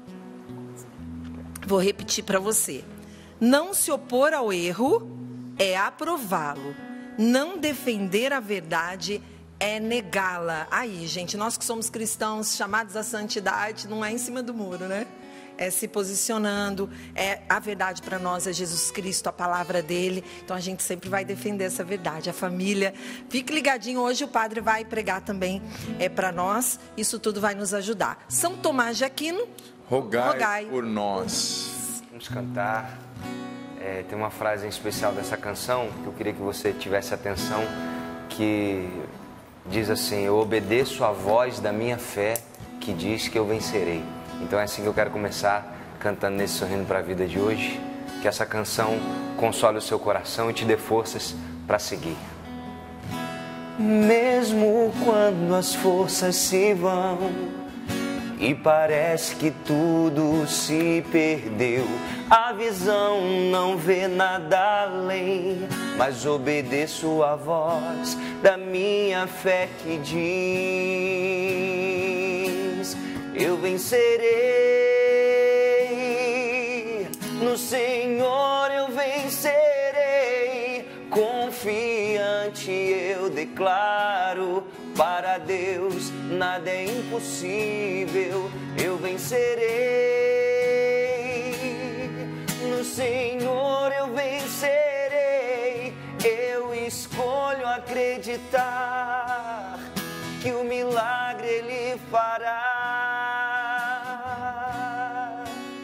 Vou repetir para você. Não se opor ao erro é aprová-lo. Não defender a verdade é negá-la. Aí, gente, nós que somos cristãos chamados à santidade, não é em cima do muro, né? É se posicionando, a verdade para nós é Jesus Cristo, a palavra dele, então a gente sempre vai defender essa verdade, a família. Fique ligadinho, hoje o padre vai pregar também para nós, isso tudo vai nos ajudar. São Tomás de Aquino, rogai por nós. Vamos cantar. Tem uma frase em especial dessa canção que eu queria que você tivesse atenção, que diz assim: eu obedeço à voz da minha fé que diz que eu vencerei. Então é assim que eu quero começar, cantando nesse Sorrindo para a Vida de hoje. Que essa canção console o seu coração e te dê forças para seguir. Mesmo quando as forças se vão e parece que tudo se perdeu, a visão não vê nada além, mas obedeço à voz da minha fé que diz: eu vencerei, no Senhor eu vencerei, confiante eu declaro, para Deus nada é impossível, eu vencerei, Senhor eu vencerei. Eu escolho acreditar que o milagre Ele fará.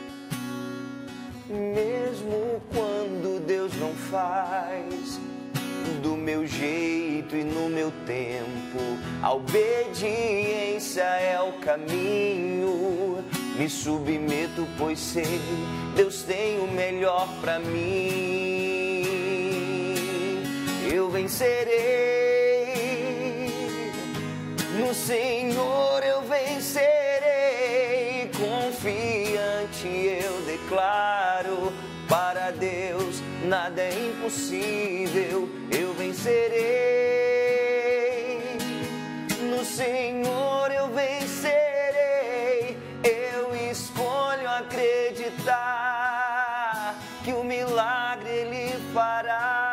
Mesmo quando Deus não faz do meu jeito e no meu tempo, a obediência é o caminho. Me submeto, pois sei, Deus tem o melhor pra mim. Eu vencerei, no Senhor eu vencerei. Confiante eu declaro, para Deus nada é impossível. Eu vencerei, no Senhor eu vencerei. Eu escolho acreditar que o milagre Ele fará.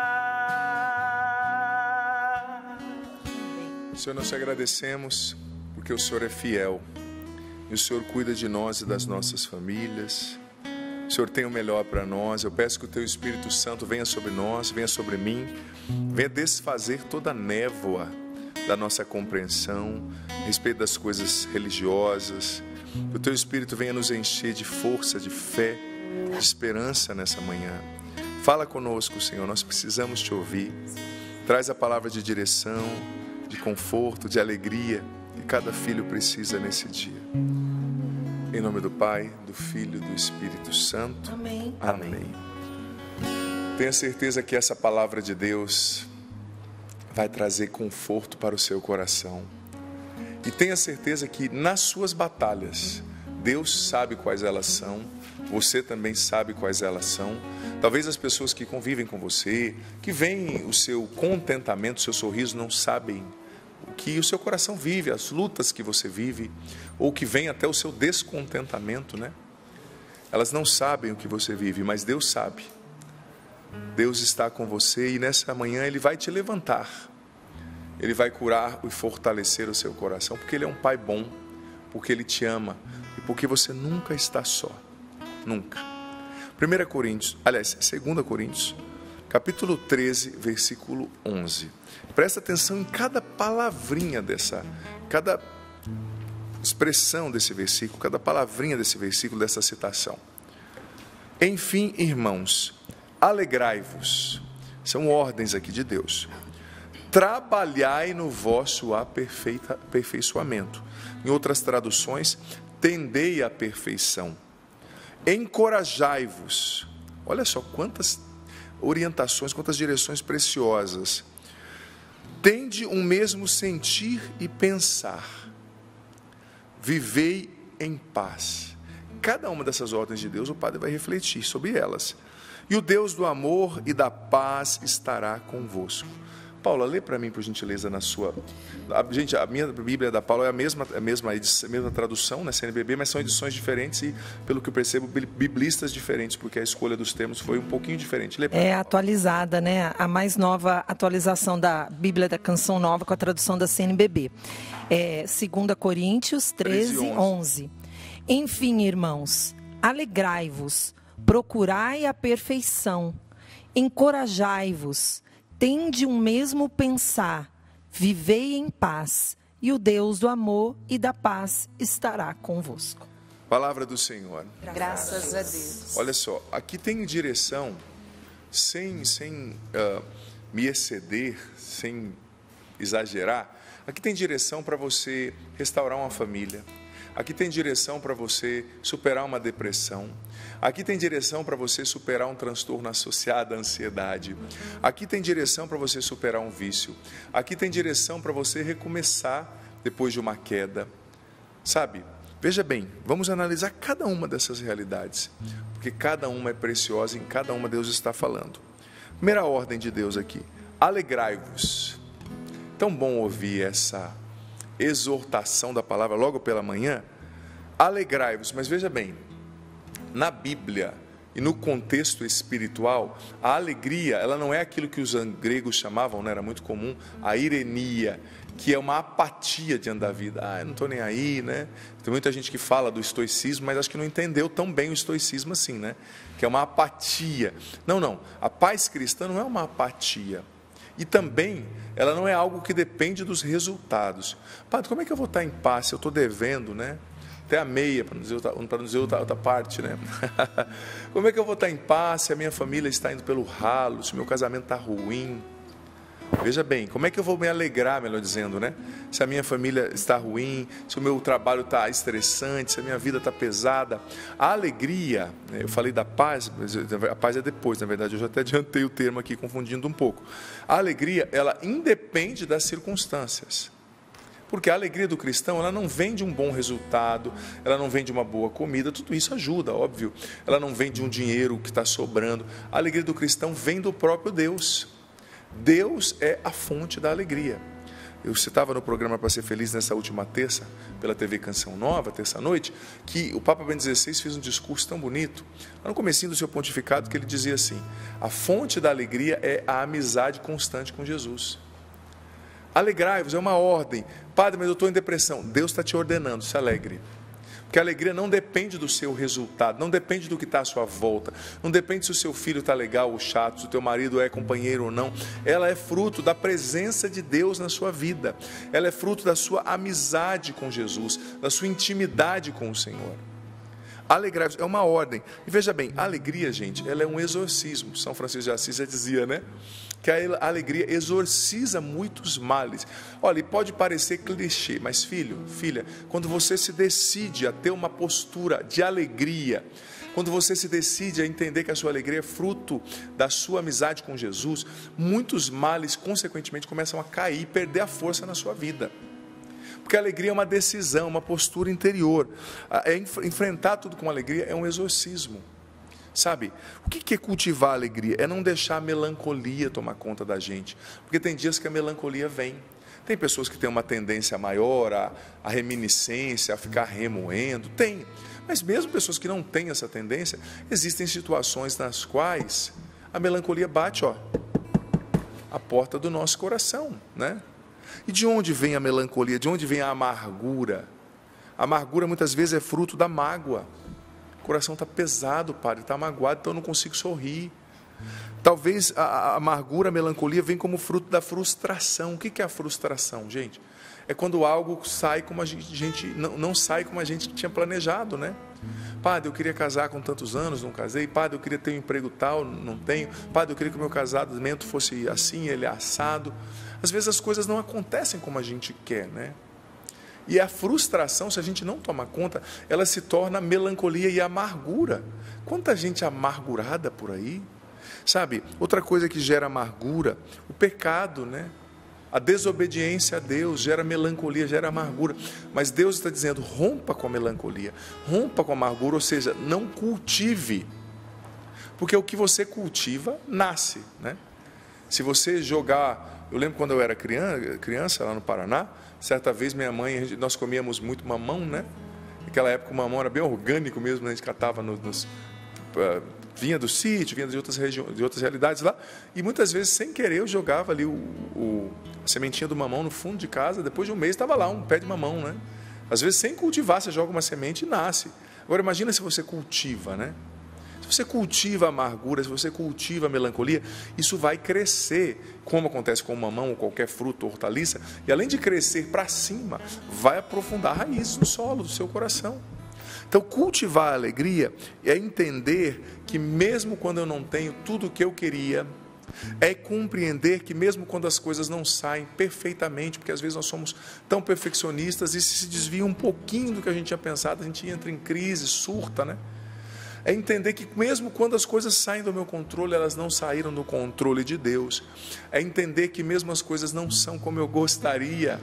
Senhor, nós te agradecemos porque o Senhor é fiel e o Senhor cuida de nós e das nossas famílias. O Senhor tem o melhor para nós. Eu peço que o Teu Espírito Santo venha sobre nós, venha sobre mim, venha desfazer toda a névoa da nossa compreensão a respeito das coisas religiosas. Que o Teu Espírito venha nos encher de força, de fé, de esperança nessa manhã. Fala conosco, Senhor, nós precisamos Te ouvir. Traz a palavra de direção, de conforto, de alegria que cada filho precisa nesse dia. Em nome do Pai, do Filho e do Espírito Santo. Amém. Amém. Tenha certeza que essa palavra de Deus vai trazer conforto para o seu coração. E tenha certeza que nas suas batalhas, Deus sabe quais elas são, você também sabe quais elas são. Talvez as pessoas que convivem com você, que veem o seu contentamento, o seu sorriso, não sabem o que o seu coração vive, as lutas que você vive, ou que vem até o seu descontentamento, né? Elas não sabem o que você vive, mas Deus sabe. Deus está com você e nessa manhã Ele vai te levantar. Ele vai curar e fortalecer o seu coração, porque Ele é um Pai bom, porque Ele te ama e porque você nunca está só. Nunca. 2 Coríntios, capítulo 13, versículo 11. Presta atenção em cada palavrinha cada expressão desse versículo, cada palavrinha desse versículo, dessa citação. Enfim, irmãos, alegrai-vos. São ordens aqui de Deus. Trabalhai no vosso aperfeiçoamento. Em outras traduções, tendei à perfeição. Encorajai-vos. Olha só quantas orientações, quantas direções preciosas. Tende um mesmo sentir e pensar. Vivei em paz. Cada uma dessas ordens de Deus, o Padre vai refletir sobre elas. E o Deus do amor e da paz estará convosco. Paula, lê para mim, por gentileza, na sua... Gente, a minha Bíblia da Paula é a mesma tradução, né, CNBB, mas são edições diferentes e, pelo que eu percebo, biblistas diferentes, porque a escolha dos termos foi um pouquinho diferente. Lê pra É atualizada, né? A mais nova atualização da Bíblia da Canção Nova com a tradução da CNBB. 2 Coríntios 13, 11. Enfim, irmãos, alegrai-vos, procurai a perfeição, encorajai-vos, tende um mesmo pensar, vivei em paz, e o Deus do amor e da paz estará convosco. Palavra do Senhor. Graças a Deus. Olha só, aqui tem direção, sem me exceder, sem exagerar, aqui tem direção para você restaurar uma família. Aqui tem direção para você superar uma depressão. Aqui tem direção para você superar um transtorno associado à ansiedade. Aqui tem direção para você superar um vício. Aqui tem direção para você recomeçar depois de uma queda. Sabe? Veja bem, vamos analisar cada uma dessas realidades, porque cada uma é preciosa e em cada uma Deus está falando. Primeira ordem de Deus aqui: alegrai-vos. Tão bom ouvir essa exortação da palavra logo pela manhã. Alegrai-vos, mas veja bem, na Bíblia e no contexto espiritual, a alegria, ela não é aquilo que os gregos chamavam, né, era muito comum, a irenia, que é uma apatia diante da vida. Eu não estou nem aí, né? Tem muita gente que fala do estoicismo, mas acho que não entendeu tão bem o estoicismo assim, né? Que é uma apatia. Não, a paz cristã não é uma apatia. E também, ela não é algo que depende dos resultados. Padre, como é que eu vou estar em paz se eu estou devendo, né? Até a meia, para não dizer outra parte, né? Como é que eu vou estar em paz se a minha família está indo pelo ralo, se o meu casamento está ruim? Veja bem, como é que eu vou me alegrar, melhor dizendo, né? Se a minha família está ruim, se o meu trabalho está estressante, se a minha vida está pesada. A alegria, eu falei da paz, a paz é depois, na verdade, eu já até adiantei o termo aqui, confundindo um pouco. A alegria, ela independe das circunstâncias. Porque a alegria do cristão, ela não vem de um bom resultado, ela não vem de uma boa comida, tudo isso ajuda, óbvio. Ela não vem de um dinheiro que está sobrando. A alegria do cristão vem do próprio Deus. Deus é a fonte da alegria. Eu citava no programa Para Ser Feliz nessa última terça, pela TV Canção Nova, terça-noite, que o Papa Bento XVI fez um discurso tão bonito, lá no comecinho do seu pontificado, que ele dizia assim: a fonte da alegria é a amizade constante com Jesus. Alegrai-vos é uma ordem. Padre, mas eu estou em depressão. Deus está te ordenando, se alegre. Porque a alegria não depende do seu resultado, não depende do que está à sua volta, não depende se o seu filho está legal ou chato, se o teu marido é companheiro ou não. Ela é fruto da presença de Deus na sua vida. Ela é fruto da sua amizade com Jesus, da sua intimidade com o Senhor. Alegrai-vos é uma ordem. E veja bem, a alegria, gente, ela é um exorcismo. São Francisco de Assis já dizia, né? Que a alegria exorciza muitos males. Olha, e pode parecer clichê, mas filha, quando você se decide a ter uma postura de alegria, quando você se decide a entender que a sua alegria é fruto da sua amizade com Jesus, muitos males, consequentemente, começam a cair, perder a força na sua vida. Porque a alegria é uma decisão, uma postura interior. Enfrentar tudo com alegria é um exorcismo. Sabe, o que é cultivar a alegria? É não deixar a melancolia tomar conta da gente. Porque tem dias que a melancolia vem. Tem pessoas que têm uma tendência maior à reminiscência, a ficar remoendo. Tem. Mas mesmo pessoas que não têm essa tendência, existem situações nas quais a melancolia bate, a porta do nosso coração, né? E de onde vem a melancolia? De onde vem a amargura? A amargura muitas vezes é fruto da mágoa. O coração está pesado, padre, está magoado, então eu não consigo sorrir. Talvez a amargura, a melancolia vem como fruto da frustração. O que é a frustração, gente? É quando algo sai como a gente não sai como a gente tinha planejado, né? Padre, eu queria casar com tantos anos, não casei. Padre, eu queria ter um emprego tal, não tenho. Padre, eu queria que o meu casamento fosse assim, ele é assado. Às vezes as coisas não acontecem como a gente quer, né? E a frustração, se a gente não toma conta, ela se torna melancolia e amargura. Quanta gente amargurada por aí. Sabe, outra coisa que gera amargura, o pecado, né? A desobediência a Deus gera melancolia, gera amargura. Mas Deus está dizendo, rompa com a melancolia, rompa com a amargura, ou seja, não cultive. Porque o que você cultiva, nasce, né? Se você jogar... Eu lembro quando eu era criança lá no Paraná, certa vez minha mãe, nós comíamos muito mamão, né? Naquela época o mamão era bem orgânico mesmo, né? A gente catava vinha do sítio, vinha de outras regiões, de outras realidades lá, e muitas vezes, sem querer, eu jogava ali a sementinha do mamão no fundo de casa, depois de um mês estava lá um pé de mamão, né? Às vezes, sem cultivar, você joga uma semente e nasce. Agora, imagina se você cultiva, né? Se você cultiva a amargura, se você cultiva a melancolia, isso vai crescer, como acontece com o mamão ou qualquer fruto ou hortaliça, e além de crescer para cima, vai aprofundar raízes no solo do seu coração. Então, cultivar a alegria é entender que mesmo quando eu não tenho tudo o que eu queria, é compreender que mesmo quando as coisas não saem perfeitamente, porque às vezes nós somos tão perfeccionistas e se desvia um pouquinho do que a gente tinha pensado, a gente entra em crise, surta, né? É entender que mesmo quando as coisas saem do meu controle, elas não saíram do controle de Deus. É entender que mesmo as coisas não são como eu gostaria,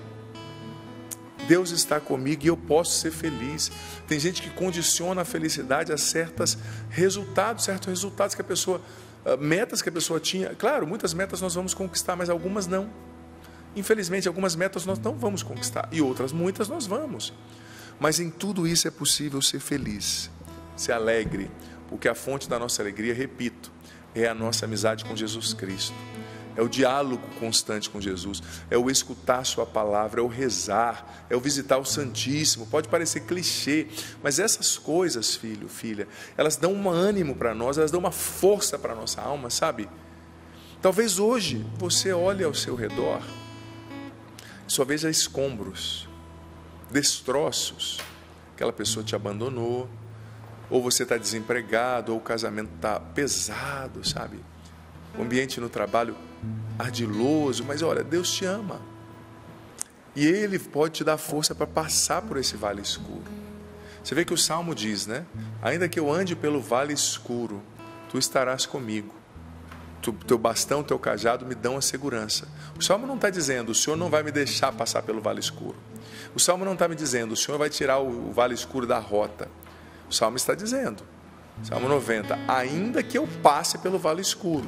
Deus está comigo e eu posso ser feliz. Tem gente que condiciona a felicidade a certos resultados que a pessoa, metas que a pessoa tinha. Claro, muitas metas nós vamos conquistar, mas algumas não. Infelizmente, algumas metas nós não vamos conquistar e outras, muitas, nós vamos. Mas em tudo isso é possível ser feliz, ser alegre, porque a fonte da nossa alegria, repito, é a nossa amizade com Jesus Cristo. é o diálogo constante com Jesus, é o escutar sua palavra, é o rezar, é o visitar o Santíssimo. Pode parecer clichê, mas essas coisas, filho, filha, elas dão um ânimo para nós, elas dão uma força para a nossa alma, sabe? Talvez hoje você olhe ao seu redor e só veja escombros, destroços. Aquela pessoa te abandonou, ou você está desempregado, ou o casamento está pesado, sabe? O ambiente no trabalho ardiloso, mas olha, Deus te ama. E Ele pode te dar força para passar por esse vale escuro. Você vê que o Salmo diz, né? Ainda que eu ande pelo vale escuro, tu estarás comigo. Teu bastão, teu cajado me dão a segurança. O Salmo não está dizendo, o Senhor não vai me deixar passar pelo vale escuro. O Salmo não está me dizendo, o Senhor vai tirar o vale escuro da rota. O Salmo está dizendo, Salmo 90, ainda que eu passe pelo vale escuro,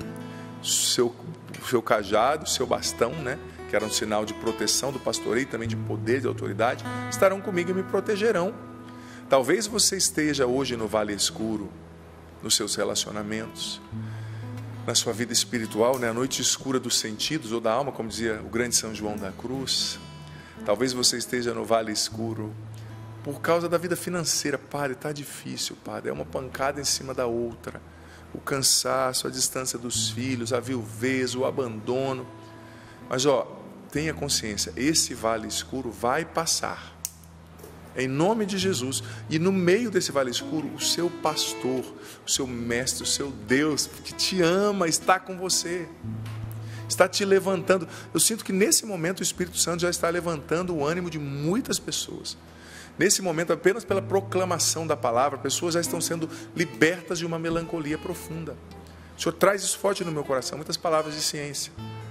seu cajado, seu bastão, né, que era um sinal de proteção do pastoreio, também de poder, de autoridade, estarão comigo e me protegerão. Talvez você esteja hoje no vale escuro, nos seus relacionamentos, na sua vida espiritual, né, a noite escura dos sentidos ou da alma, como dizia o grande São João da Cruz. Talvez você esteja no vale escuro por causa da vida financeira. Padre, está difícil, padre, é uma pancada em cima da outra. O cansaço, a distância dos filhos, a viuvez, o abandono. Mas tenha consciência, esse vale escuro vai passar. Em nome de Jesus. E no meio desse vale escuro, o seu pastor, o seu mestre, o seu Deus, que te ama, está com você. Está te levantando. Eu sinto que nesse momento o Espírito Santo já está levantando o ânimo de muitas pessoas. Nesse momento, apenas pela proclamação da palavra, pessoas já estão sendo libertas de uma melancolia profunda. O Senhor traz isso forte no meu coração, muitas palavras de ciência.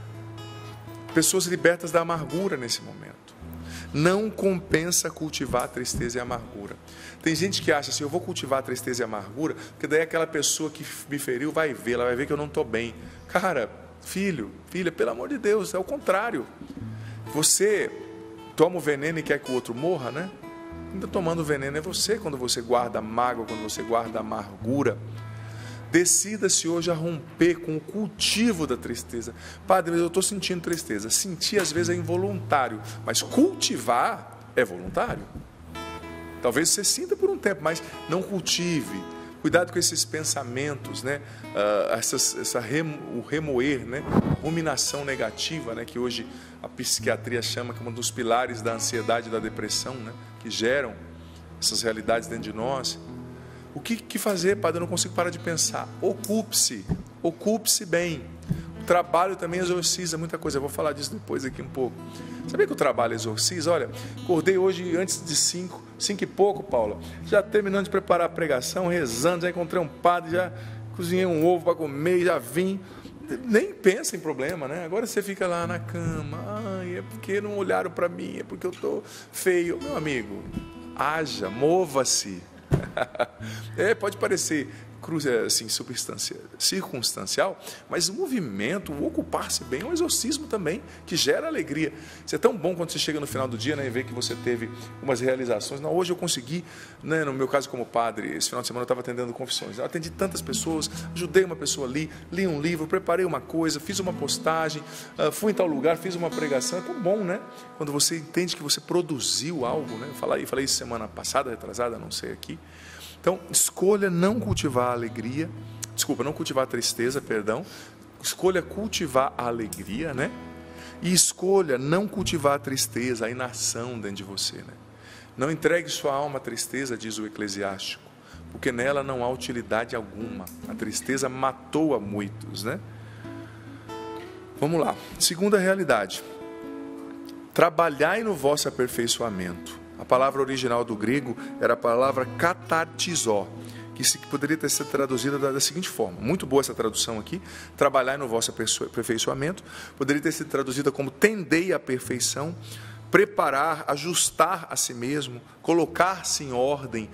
Pessoas libertas da amargura nesse momento. Não compensa cultivar a tristeza e a amargura. Tem gente que acha assim, eu vou cultivar a tristeza e a amargura, porque daí aquela pessoa que me feriu vai ver, ela vai ver que eu não estou bem. Cara, filho, filha, pelo amor de Deus, é o contrário. Você toma o veneno e quer que o outro morra, né? Ainda tomando veneno é você, quando você guarda mágoa, quando você guarda amargura. Decida-se hoje a romper com o cultivo da tristeza. Padre, mas eu estou sentindo tristeza. Sentir às vezes é involuntário, mas cultivar é voluntário. Talvez você sinta por um tempo, mas não cultive. Cuidado com esses pensamentos, né? O remoer, né? Ruminação negativa, né? Que hoje a psiquiatria chama que é um dos pilares da ansiedade e da depressão, né? Que geram essas realidades dentro de nós. O que fazer, padre? Eu não consigo parar de pensar. Ocupe-se bem. O trabalho também exorciza muita coisa. Eu vou falar disso depois aqui um pouco. Sabia que o trabalho exorciza? Olha, acordei hoje antes de 5 e pouco, Paula. Já terminando de preparar a pregação, rezando, já encontrei um padre, já cozinhei um ovo para comer, já vim. Nem pensa em problema, né? Agora você fica lá na cama. Ai, é porque não olharam para mim, é porque eu estou feio. Meu amigo, haja, mova-se. Pode parecer assim, circunstancial, mas o movimento, o ocupar-se bem, é um exorcismo também, que gera alegria. Isso é tão bom quando você chega no final do dia, né, e vê que você teve umas realizações. Não, hoje eu consegui, né, no meu caso como padre, esse final de semana eu estava atendendo confissões. Eu atendi tantas pessoas, ajudei uma pessoa ali, li um livro, preparei uma coisa, fiz uma postagem, fui em tal lugar, fiz uma pregação. É tão bom, né? Quando você entende que você produziu algo, né? Eu falei isso semana passada, retrasada, não sei aqui. Então, escolha não cultivar a alegria, não cultivar a tristeza, perdão. Escolha cultivar a alegria, né? E escolha não cultivar a tristeza, a inação dentro de você, né? Não entregue sua alma à tristeza, diz o Eclesiástico, porque nela não há utilidade alguma. A tristeza matou a muitos, né? Vamos lá. Segunda realidade. Trabalhai no vosso aperfeiçoamento. A palavra original do grego era a palavra katartizó, que poderia ter sido traduzida da seguinte forma. Muito boa essa tradução aqui. Trabalhar no vosso aperfeiçoamento. Poderia ter sido traduzida como tendei à perfeição, preparar, ajustar a si mesmo, colocar-se em ordem,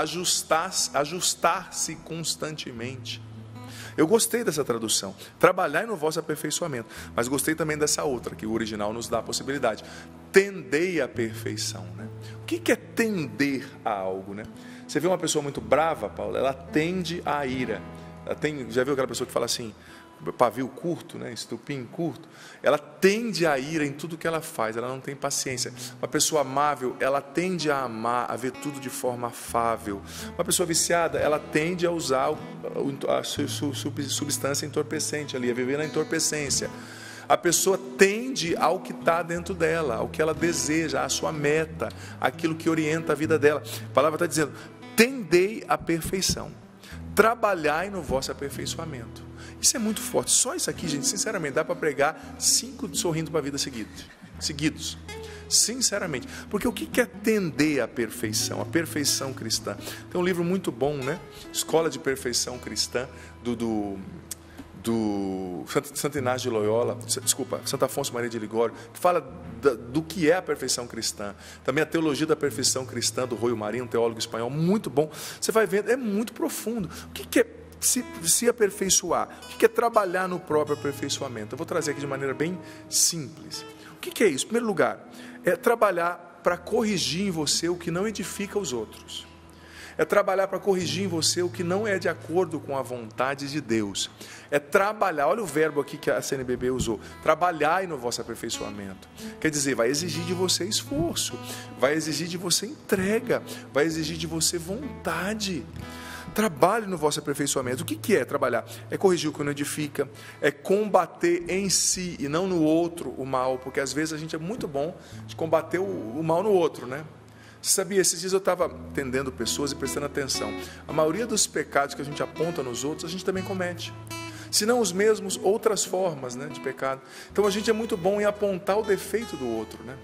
ajustar-se constantemente. Eu gostei dessa tradução, trabalhar no vosso aperfeiçoamento, mas gostei também dessa outra, que o original nos dá a possibilidade, tendei à perfeição, né? O que é tender a algo, né? Você vê uma pessoa muito brava, Paulo, ela tende à ira, já viu aquela pessoa que fala assim, pavio curto, né, estupim curto, ela tende a ira em tudo que ela faz, ela não tem paciência. Uma pessoa amável, ela tende a amar, a ver tudo de forma afável. Uma pessoa viciada, ela tende a usar a substância entorpecente ali, a viver na entorpecência. A pessoa tende ao que está dentro dela, ao que ela deseja, à sua meta, aquilo que orienta a vida dela. A palavra está dizendo, tendei à perfeição, trabalhai no vosso aperfeiçoamento. Isso é muito forte. Só isso aqui, gente, sinceramente, dá para pregar 5 sorrindo para a vida seguidos. Sinceramente. Porque o que é tender à perfeição? A perfeição cristã. Tem um livro muito bom, né? Escola de Perfeição Cristã, do Santo Inácio de Loyola, Santo Afonso Maria de Ligório, que fala do que é a perfeição cristã. Também a Teologia da Perfeição Cristã, do Roio Marinho, um teólogo espanhol, muito bom. Você vai vendo, é muito profundo. O que é se aperfeiçoar? O que é trabalhar no próprio aperfeiçoamento? Eu vou trazer aqui de maneira bem simples. O que é isso? Em primeiro lugar, é trabalhar para corrigir em você o que não edifica os outros. É trabalhar para corrigir em você o que não é de acordo com a vontade de Deus. É trabalhar, olha o verbo aqui que a CNBB usou, trabalhar no vosso aperfeiçoamento. Quer dizer, vai exigir de você esforço, vai exigir de você entrega, vai exigir de você vontade. Trabalhe no vosso aperfeiçoamento. O que é trabalhar? É corrigir o que não edifica, é combater em si e não no outro o mal, porque às vezes a gente é muito bom de combater o mal no outro, né? Você sabia, esses dias eu estava atendendo pessoas e prestando atenção. A maioria dos pecados que a gente aponta nos outros, a gente também comete. Se não os mesmos, outras formas, né, de pecado. Então a gente é muito bom em apontar o defeito do outro, né?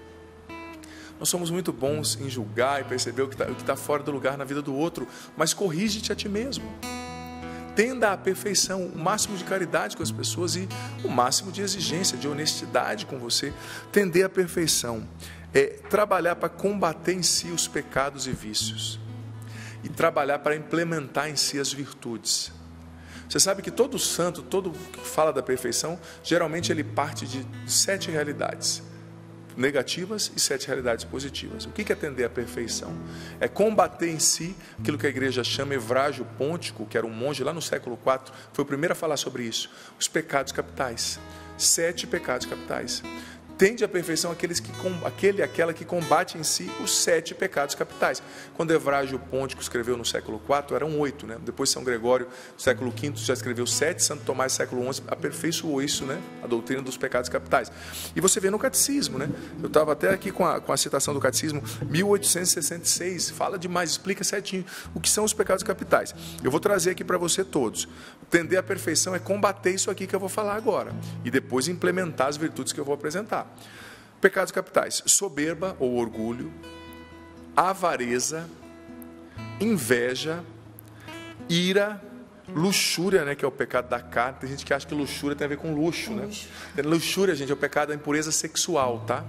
Nós somos muito bons em julgar e perceber o que está fora do lugar na vida do outro, mas corrige-te a ti mesmo. Tenda à perfeição, o máximo de caridade com as pessoas e o máximo de exigência, de honestidade com você. Tender à perfeição é trabalhar para combater em si os pecados e vícios e trabalhar para implementar em si as virtudes. Você sabe que todo santo, todo que fala da perfeição, geralmente ele parte de 7 realidades negativas e 7 realidades positivas. O que é tender à perfeição? É combater em si aquilo que a igreja chama Evrágio Pôntico, que era um monge lá no século IV, foi o primeiro a falar sobre isso, os pecados capitais. 7 pecados capitais. Tende à perfeição aquela que combate em si os 7 pecados capitais. Quando Evrágio Pôntico escreveu no século IV, eram 8, né? Depois São Gregório, no século V, já escreveu 7, Santo Tomás, no século XI, aperfeiçoou isso, né? A doutrina dos pecados capitais. E você vê no catecismo, né? Eu estava até aqui com a citação do catecismo, 1866, fala demais, explica certinho o que são os pecados capitais. Eu vou trazer aqui para você todos. Tender à perfeição é combater isso aqui que eu vou falar agora, e depois implementar as virtudes que eu vou apresentar. Pecados capitais: soberba ou orgulho, avareza, inveja, ira, luxúria, né, que é o pecado da carne. Tem gente que acha que luxúria tem a ver com luxo, né? Luxúria, gente, é o pecado da impureza sexual, tá?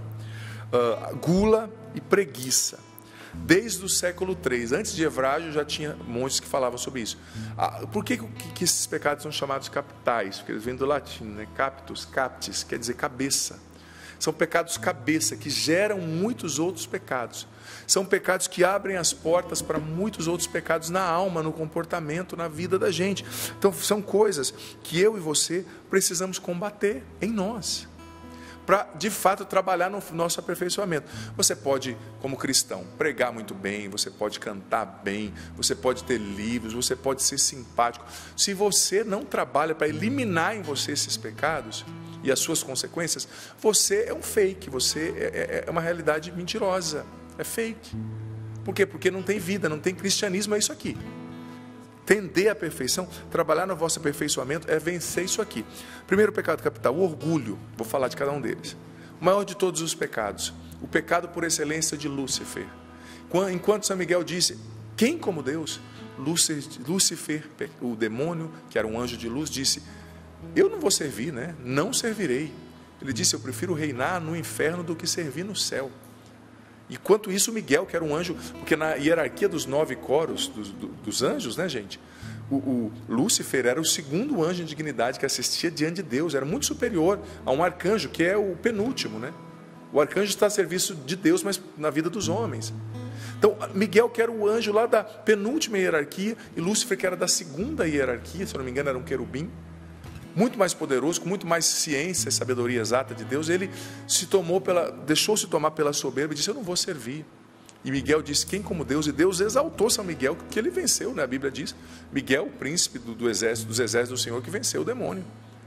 Gula e preguiça. Desde o século III, antes de Evrágio, já tinha monges que falavam sobre isso. Por que esses pecados são chamados capitais? Porque eles vêm do latim, né? Captus, captis, quer dizer cabeça. São pecados cabeça, que geram muitos outros pecados. São pecados que abrem as portas para muitos outros pecados na alma, no comportamento, na vida da gente. Então, são coisas que eu e você precisamos combater em nós, para, de fato, trabalhar no nosso aperfeiçoamento. Você pode, como cristão, pregar muito bem, você pode cantar bem, você pode ter livros, você pode ser simpático. Se você não trabalha para eliminar em você esses pecados e as suas consequências, você é um fake, você é uma realidade mentirosa, é fake. Por quê? Porque não tem vida, não tem cristianismo, é isso aqui. Tender à perfeição, trabalhar no vosso aperfeiçoamento, é vencer isso aqui. Primeiro pecado capital, o orgulho. Vou falar de cada um deles. O maior de todos os pecados, o pecado por excelência de Lúcifer. Enquanto São Miguel disse, quem como Deus? Lúcifer, o demônio, que era um anjo de luz, disse, eu não vou servir, né? Não servirei. Ele disse, eu prefiro reinar no inferno do que servir no céu. Enquanto isso, Miguel, que era um anjo, porque na hierarquia dos 9 coros dos anjos, né, gente? O Lúcifer era o segundo anjo em dignidade que assistia diante de Deus, era muito superior a um arcanjo, que é o penúltimo, né? O arcanjo está a serviço de Deus, mas na vida dos homens. Então, Miguel, que era o anjo lá da penúltima hierarquia, e Lúcifer, que era da segunda hierarquia, se eu não me engano, era um querubim. muito mais poderoso, com muito mais ciência e sabedoria exata de Deus, ele deixou-se tomar pela soberba e disse: eu não vou servir. E Miguel disse: quem como Deus? E Deus exaltou São Miguel, que ele venceu, né? A Bíblia diz: Miguel, o príncipe dos exércitos do Senhor, que venceu o demônio,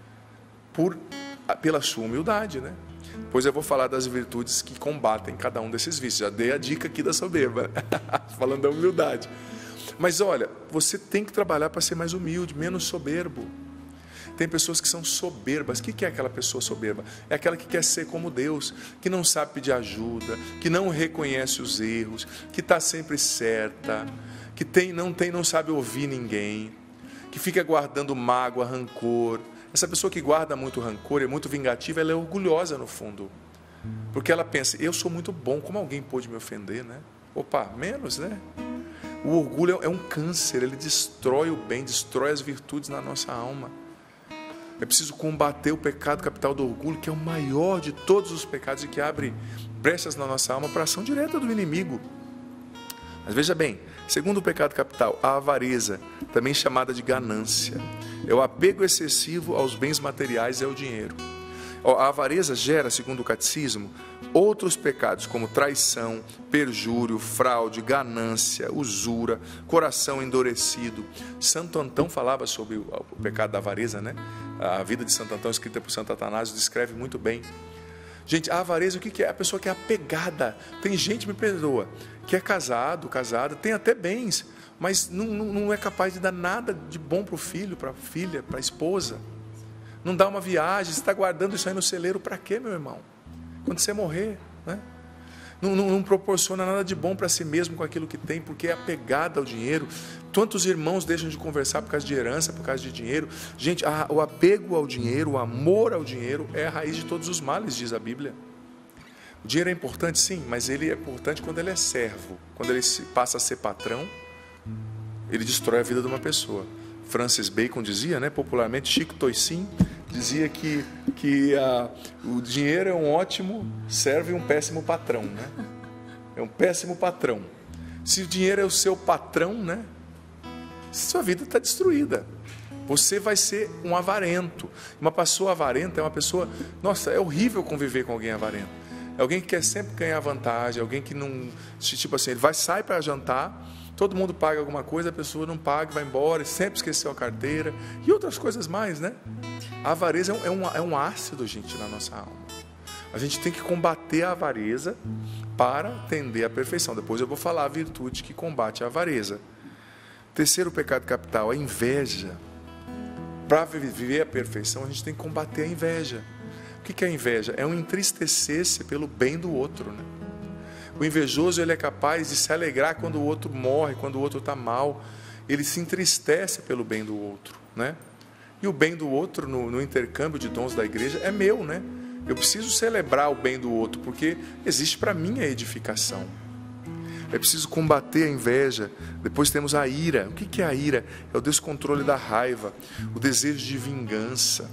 pela sua humildade, né? Pois eu vou falar das virtudes que combatem cada um desses vícios. Já dei a dica aqui da soberba, falando da humildade. Mas olha, você tem que trabalhar para ser mais humilde, menos soberbo. Tem pessoas que são soberbas. O que é aquela pessoa soberba? É aquela que quer ser como Deus, que não sabe pedir ajuda, que não reconhece os erros, que está sempre certa, que não sabe ouvir ninguém, que fica guardando mágoa, rancor. Essa pessoa que guarda muito rancor, é muito vingativa, ela é orgulhosa no fundo. Porque ela pensa: eu sou muito bom, como alguém pôde me ofender, né? Opa, menos, né? O orgulho é um câncer, ele destrói o bem, destrói as virtudes na nossa alma. É preciso combater o pecado capital do orgulho, que é o maior de todos os pecados e que abre brechas na nossa alma para a ação direta do inimigo. Mas veja bem, segundo o pecado capital, a avareza, também chamada de ganância, é o apego excessivo aos bens materiais e ao dinheiro. A avareza gera, segundo o catecismo, outros pecados como traição, perjúrio, fraude, ganância, usura, coração endurecido. Santo Antão falava sobre o pecado da avareza, né? A vida de Santo Antão, escrita por Santo Atanásio, descreve muito bem. Gente, a avareza, o que é? A pessoa que é apegada. Tem gente, me perdoa, que é casada, tem até bens, mas não é capaz de dar nada de bom para o filho, para a filha, para a esposa. Não dá uma viagem, você está guardando isso aí no celeiro para quê, meu irmão? Quando você morrer, né? Não proporciona nada de bom para si mesmo com aquilo que tem, porque é apegado ao dinheiro. Quantos irmãos deixam de conversar por causa de herança, por causa de dinheiro? Gente, o apego ao dinheiro, o amor ao dinheiro é a raiz de todos os males, diz a Bíblia. O dinheiro é importante, sim, mas ele é importante quando ele é servo. Quando ele passa a ser patrão, ele destrói a vida de uma pessoa. Francis Bacon dizia, né, popularmente, Chico Toisin dizia que o dinheiro é um ótimo servo e um péssimo patrão, né? É um péssimo patrão. Se o dinheiro é o seu patrão, né, sua vida está destruída. Você vai ser um avarento. Uma pessoa avarenta é uma pessoa... Nossa, é horrível conviver com alguém avarento. É alguém que quer sempre ganhar vantagem, alguém que não... Tipo assim, ele sai para jantar, todo mundo paga alguma coisa, a pessoa não paga, vai embora, sempre esqueceu a carteira e outras coisas mais, né? A avareza é um ácido, gente, na nossa alma. A gente tem que combater a avareza para tender à perfeição. Depois eu vou falar a virtude que combate a avareza. Terceiro pecado capital, a inveja. Para viver a perfeição, a gente tem que combater a inveja. O que é a inveja? É um entristecer-se pelo bem do outro, né? O invejoso, ele é capaz de se alegrar quando o outro morre, quando o outro está mal. Ele se entristece pelo bem do outro, né? E o bem do outro, no intercâmbio de dons da igreja, é meu, né? Eu preciso celebrar o bem do outro, porque existe para mim a edificação. É preciso combater a inveja. Depois temos a ira. O que é a ira? É o descontrole da raiva, o desejo de vingança,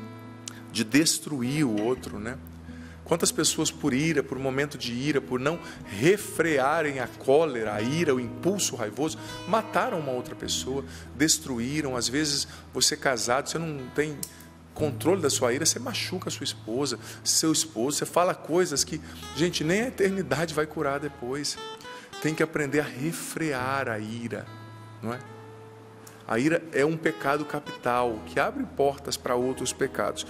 de destruir o outro, né? Quantas pessoas por ira, por momento de ira, por não refrearem a cólera, a ira, o impulso raivoso, mataram uma outra pessoa, destruíram. Às vezes você casado, você não tem controle da sua ira, você machuca a sua esposa, seu esposo, você fala coisas que, gente, nem a eternidade vai curar depois. Tem que aprender a refrear a ira, não é? A ira é um pecado capital, que abre portas para outros pecados.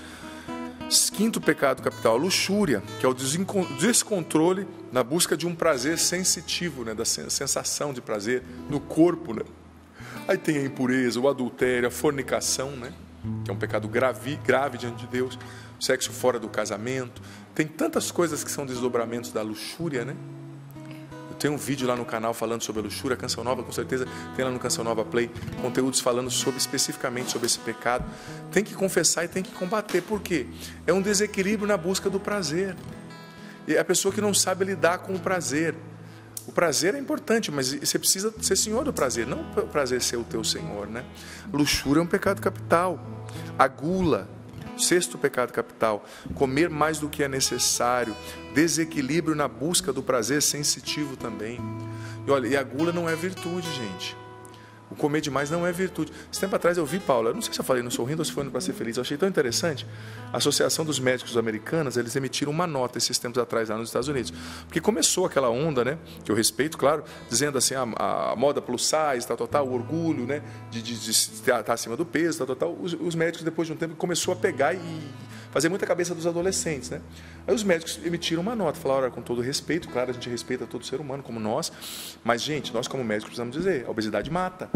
Quinto pecado capital, a luxúria, que é o descontrole na busca de um prazer sensitivo, né, da sensação de prazer no corpo, né? Aí tem a impureza, o adultério, a fornicação, né, que é um pecado grave diante de Deus, o sexo fora do casamento. Tem tantas coisas que são desdobramentos da luxúria, né? Tem um vídeo lá no canal falando sobre a luxúria, a Canção Nova, com certeza tem lá no Canção Nova Play, conteúdos falando especificamente sobre esse pecado. Tem que confessar e tem que combater. Por quê? É um desequilíbrio na busca do prazer. E a pessoa que não sabe lidar com o prazer. O prazer é importante, mas você precisa ser senhor do prazer, não o prazer ser o teu senhor, né? Luxúria é um pecado capital. A gula, sexto pecado capital, comer mais do que é necessário, desequilíbrio na busca do prazer sensitivo também. E olha, e a gula não é virtude, gente. O comer demais não é virtude. Esse tempo atrás eu vi, Paula, eu não sei se eu falei no Sorrindo ou se foi no Para Ser Feliz, eu achei tão interessante. A Associação dos Médicos Americanos, eles emitiram uma nota esses tempos atrás lá nos Estados Unidos. Porque começou aquela onda, né, que eu respeito, claro, dizendo assim, a moda plus size, tal, o orgulho, né, de estar acima do peso, tal. Os médicos, depois de um tempo, começou a pegar e fazer muita cabeça dos adolescentes, né? Aí os médicos emitiram uma nota, falaram, olha, com todo respeito, claro, a gente respeita todo ser humano, como nós, mas, gente, nós como médicos precisamos dizer, a obesidade mata.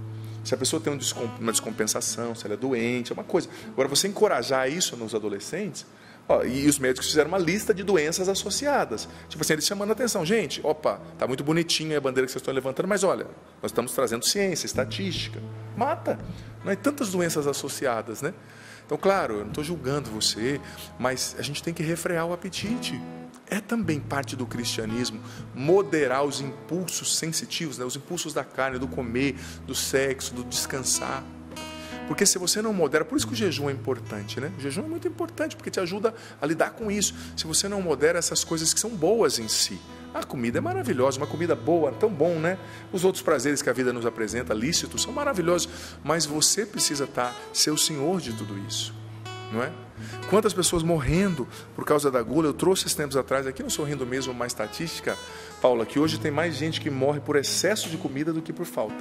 Se a pessoa tem uma descompensação, se ela é doente, é uma coisa. Agora, você encorajar isso nos adolescentes, ó, e os médicos fizeram uma lista de doenças associadas. Tipo assim, eles chamando a atenção, gente, opa, tá muito bonitinha a bandeira que vocês estão levantando, mas olha, nós estamos trazendo ciência, estatística. Mata. Não é tantas doenças associadas, né? Então, claro, eu não estou julgando você, mas a gente tem que refrear o apetite. É também parte do cristianismo moderar os impulsos sensitivos, né? Os impulsos da carne, do comer, do sexo, do descansar. Porque se você não modera, por isso que o jejum é importante, né? O jejum é muito importante, porque te ajuda a lidar com isso. Se você não modera essas coisas que são boas em si. A comida é maravilhosa, uma comida boa, tão bom, né? Os outros prazeres que a vida nos apresenta, lícitos, são maravilhosos. Mas você precisa ser o senhor de tudo isso, não é? Quantas pessoas morrendo por causa da gula? Eu trouxe esses tempos atrás, aqui no Sorrindo mesmo, uma estatística, Paula, que hoje tem mais gente que morre por excesso de comida do que por falta.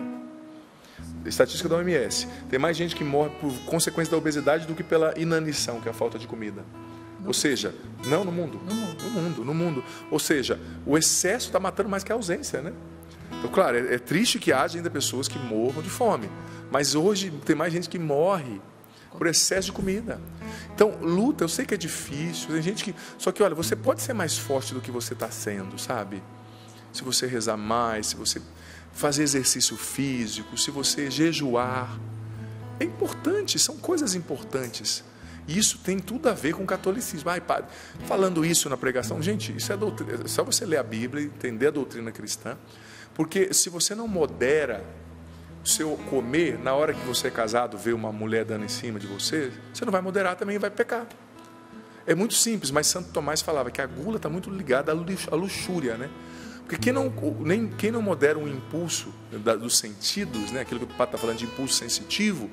Estatística da OMS. Tem mais gente que morre por consequência da obesidade do que pela inanição, que é a falta de comida. Ou seja, não no mundo. No mundo. Ou seja, o excesso está matando mais que a ausência, né? Então, claro, é triste que haja ainda pessoas que morram de fome. Mas hoje tem mais gente que morre por excesso de comida. Então, luta, eu sei que é difícil, tem gente que... Só que, olha, você pode ser mais forte do que você está sendo, sabe? Se você rezar mais, se você fazer exercício físico, se você jejuar. É importante, são coisas importantes. E isso tem tudo a ver com o catolicismo. Ai, padre, falando isso na pregação, gente, isso é doutrina. É só você ler a Bíblia e entender a doutrina cristã. Porque se você não modera o seu comer, na hora que você é casado, vê uma mulher dando em cima de você, você não vai moderar também e vai pecar. É muito simples, mas Santo Tomás falava que a gula está muito ligada à luxúria, né? Porque quem não modera um impulso dos sentidos, né? Aquilo que o padre está falando de impulso sensitivo,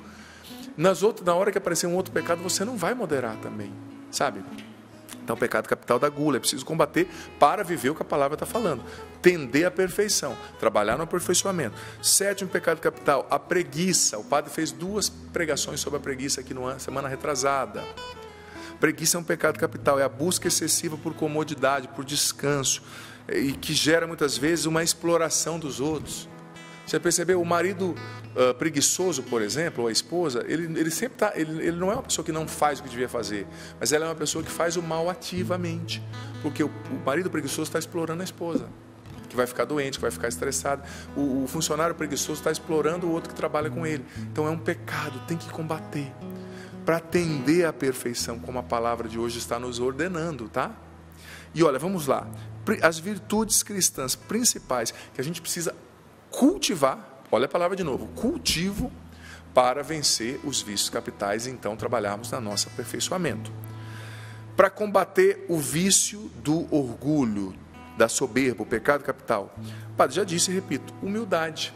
na hora que aparecer um outro pecado, você não vai moderar também, sabe? Então, o pecado capital da gula, é preciso combater para viver o que a palavra está falando. Tender à perfeição, trabalhar no aperfeiçoamento. 7º pecado capital, a preguiça. O padre fez 2 pregações sobre a preguiça aqui na semana retrasada. Preguiça é um pecado capital, é a busca excessiva por comodidade, por descanso, e que gera muitas vezes uma exploração dos outros. Você percebeu? O marido preguiçoso, por exemplo, ou a esposa, ele sempre está, ele não é uma pessoa que não faz o que devia fazer, mas ela é uma pessoa que faz o mal ativamente, porque o marido preguiçoso está explorando a esposa, que vai ficar doente, que vai ficar estressado. O funcionário preguiçoso está explorando o outro que trabalha com ele. Então é um pecado, tem que combater para atender à perfeição, como a palavra de hoje está nos ordenando, tá? E olha, vamos lá. As virtudes cristãs principais que a gente precisa cultivar, olha a palavra de novo, cultivo, para vencer os vícios capitais e então trabalharmos no nosso aperfeiçoamento. Para combater o vício do orgulho, da soberba, o pecado capital. O padre já disse e repito, humildade.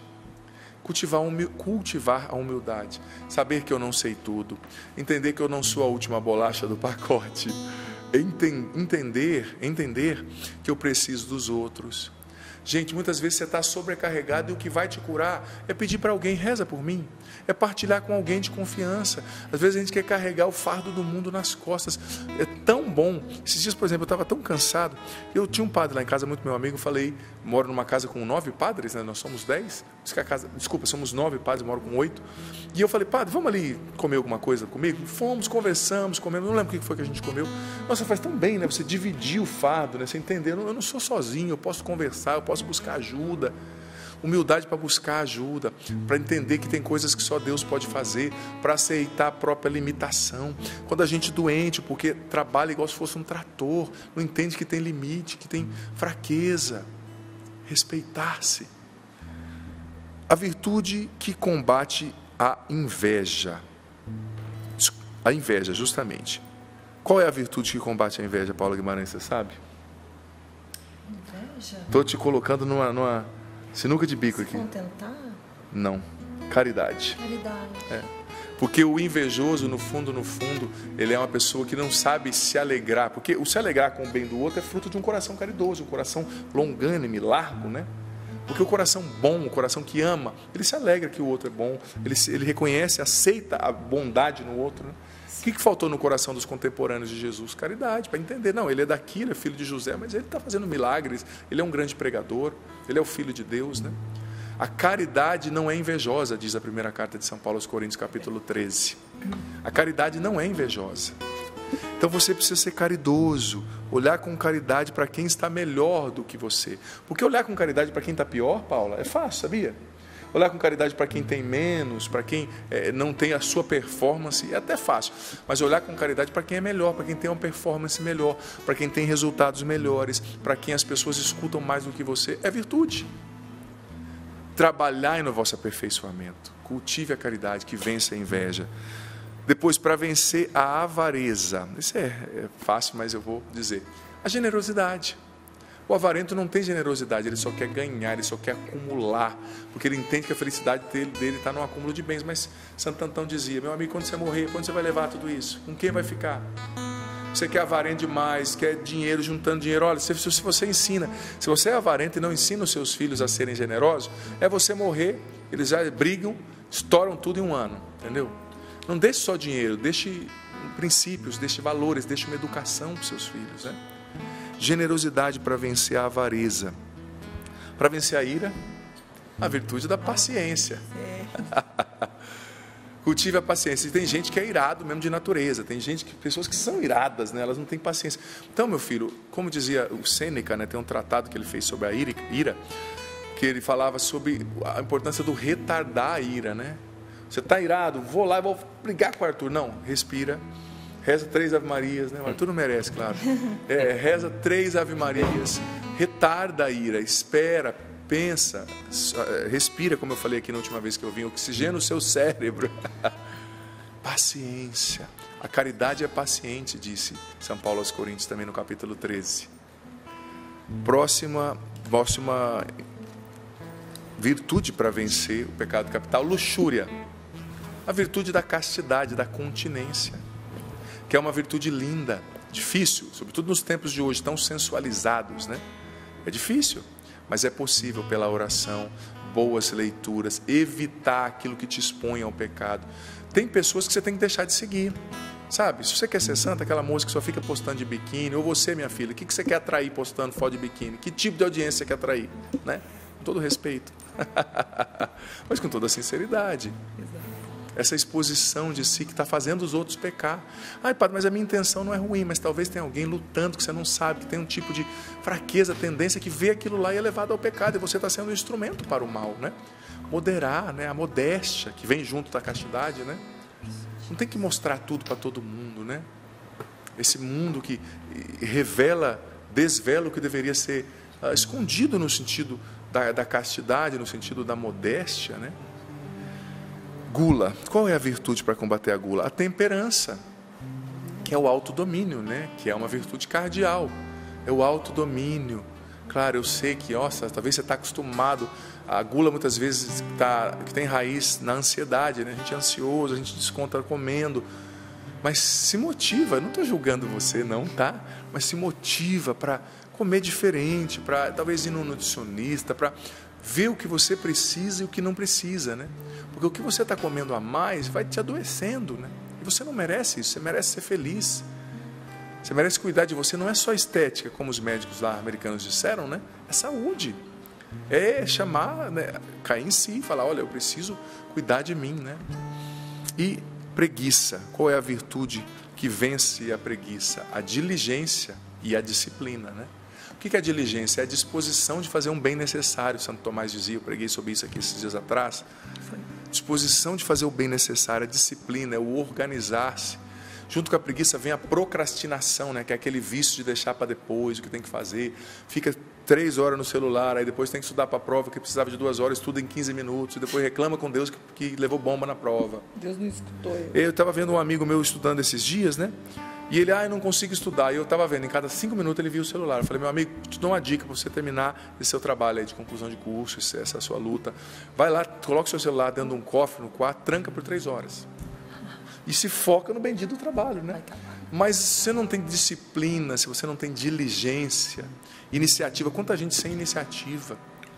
Cultivar a humildade. Saber que eu não sei tudo. Entender que eu não sou a última bolacha do pacote. Entender que eu preciso dos outros. Gente, muitas vezes você está sobrecarregado e o que vai te curar é pedir para alguém, reza por mim. É partilhar com alguém de confiança. Às vezes a gente quer carregar o fardo do mundo nas costas. É tão bom. Esses dias, por exemplo, eu estava tão cansado. Eu tinha um padre lá em casa, muito meu amigo, falei, moro numa casa com 9 padres, né? Nós somos 10. Somos 9 padres, moro com 8. E eu falei, padre, vamos ali comer alguma coisa comigo? Fomos, conversamos, comemos, não lembro o que foi que a gente comeu. Nossa, faz tão bem, né? Você dividir o fardo, né? Você entender, eu não sou sozinho, eu posso conversar, eu posso buscar ajuda. Humildade para buscar ajuda, para entender que tem coisas que só Deus pode fazer, para aceitar a própria limitação. Quando a gente é doente, porque trabalha igual se fosse um trator, não entende que tem limite, que tem fraqueza. Respeitar-se. A virtude que combate a inveja. A inveja, justamente. Qual é a virtude que combate a inveja, Paula Guimarães, você sabe? Inveja? Estou te colocando numa sinuca de bico aqui. Contentar? Não. Caridade. Caridade. Porque o invejoso, no fundo, ele é uma pessoa que não sabe se alegrar. Porque o se alegrar com o bem do outro é fruto de um coração caridoso, um coração longânime, largo, né? Porque o coração bom, o coração que ama, ele se alegra que o outro é bom, ele reconhece, aceita a bondade no outro, né? O que faltou no coração dos contemporâneos de Jesus? Caridade, para entender. Não, ele é daqui, ele é filho de José, mas ele está fazendo milagres, ele é um grande pregador, ele é o Filho de Deus, né? A caridade não é invejosa, diz a primeira carta de São Paulo aos Coríntios, capítulo 13. A caridade não é invejosa. Então você precisa ser caridoso, olhar com caridade para quem está melhor do que você. Porque olhar com caridade para quem está pior, Paula, é fácil, sabia? Olhar com caridade para quem tem menos, para quem não tem a sua performance, é até fácil. Mas olhar com caridade para quem é melhor, para quem tem uma performance melhor, para quem tem resultados melhores, para quem as pessoas escutam mais do que você, é virtude. Trabalhai no vosso aperfeiçoamento. Cultive a caridade que vence a inveja. Depois, para vencer a avareza. Isso é fácil, mas eu vou dizer. A generosidade. O avarento não tem generosidade, ele só quer ganhar, ele só quer acumular. Porque ele entende que a felicidade dele está no acúmulo de bens. Mas Santo Antão dizia, meu amigo, quando você morrer, quando você vai levar tudo isso? Com quem vai ficar? Você quer avarento demais, quer dinheiro, juntando dinheiro. Olha, se você ensina, se você é avarento e não ensina os seus filhos a serem generosos, é você morrer, eles já brigam, estouram tudo em um ano, entendeu? Não deixe só dinheiro, deixe princípios, deixe valores, deixe uma educação para os seus filhos, né? Generosidade para vencer a avareza. Para vencer a ira, a virtude da paciência. Cultive a paciência. E tem gente que é irado mesmo de natureza. Tem pessoas que são iradas, né? Elas não têm paciência. Então, meu filho, como dizia o Sêneca, né? Tem um tratado que ele fez sobre a ira, que ele falava sobre a importância do retardar a ira, né? Você está irado, vou lá e vou brigar com o Arthur. Não, respira, reza 3 Ave Marias, né? O Arthur não merece, claro. Reza 3 Ave Marias, retarda a ira, espera, pensa, respira, como eu falei aqui na última vez que eu vim, oxigena o seu cérebro. Paciência. A caridade é paciente, disse São Paulo aos Coríntios também no capítulo 13. Próxima virtude para vencer o pecado capital, luxúria. A virtude da castidade, da continência, que é uma virtude linda, difícil, sobretudo nos tempos de hoje, tão sensualizados, né? É difícil, mas é possível pela oração, boas leituras, evitar aquilo que te expõe ao pecado. Tem pessoas que você tem que deixar de seguir, sabe? Se você quer ser santa, aquela moça que só fica postando de biquíni, ou você, minha filha, o que você quer atrair postando foto de biquíni? Que tipo de audiência você quer atrair, né? Com todo respeito, mas com toda sinceridade. Essa exposição de si que está fazendo os outros pecar. Ai, padre, mas a minha intenção não é ruim, mas talvez tenha alguém lutando que você não sabe, que tem um tipo de fraqueza, tendência, que vê aquilo lá e é levado ao pecado, e você está sendo um instrumento para o mal, né? Moderar, né? A modéstia que vem junto da castidade, né? Não tem que mostrar tudo para todo mundo, né? Esse mundo que desvela o que deveria ser escondido no sentido da castidade, no sentido da modéstia, né? Gula. Qual é a virtude para combater a gula? A temperança, que é o autodomínio, né? Que é uma virtude cardial. É o autodomínio. Claro, eu sei que, talvez você está acostumado. A gula muitas vezes que tem raiz na ansiedade, né? A gente é ansioso, a gente desconta comendo. Mas se motiva, eu não estou julgando você não, tá? Mas se motiva para comer diferente, para talvez ir num nutricionista, para ver o que você precisa e o que não precisa, né? Porque o que você está comendo a mais vai te adoecendo, né? E você não merece isso, você merece ser feliz. Você merece cuidar de você, não é só estética, como os médicos lá americanos disseram, né? É saúde. É chamar, né? Cair em si e falar, olha, eu preciso cuidar de mim, né? E preguiça. Qual é a virtude que vence a preguiça? A diligência e a disciplina, né? O que é a diligência? É a disposição de fazer um bem necessário. Santo Tomás dizia, eu preguei sobre isso aqui esses dias atrás. Disposição de fazer o bem necessário, a disciplina, é o organizar-se. Junto com a preguiça vem a procrastinação, né? Que é aquele vício de deixar para depois o que tem que fazer. Fica 3 horas no celular, aí depois tem que estudar para a prova que precisava de 2 horas, estuda em 15 minutos, e depois reclama com Deus que levou bomba na prova. Deus não escutou. Eu estava vendo um amigo meu estudando esses dias, né? E ele, eu não consigo estudar. E eu estava vendo, em cada 5 minutos ele via o celular. Eu falei, meu amigo, te dou uma dica para você terminar esse seu trabalho aí de conclusão de curso, essa é a sua luta. Vai lá, coloca o seu celular dentro de um cofre no quarto, tranca por 3 horas. E se foca no bendito trabalho, né? Mas se você não tem disciplina, se você não tem diligência, iniciativa, quanta gente sem iniciativa?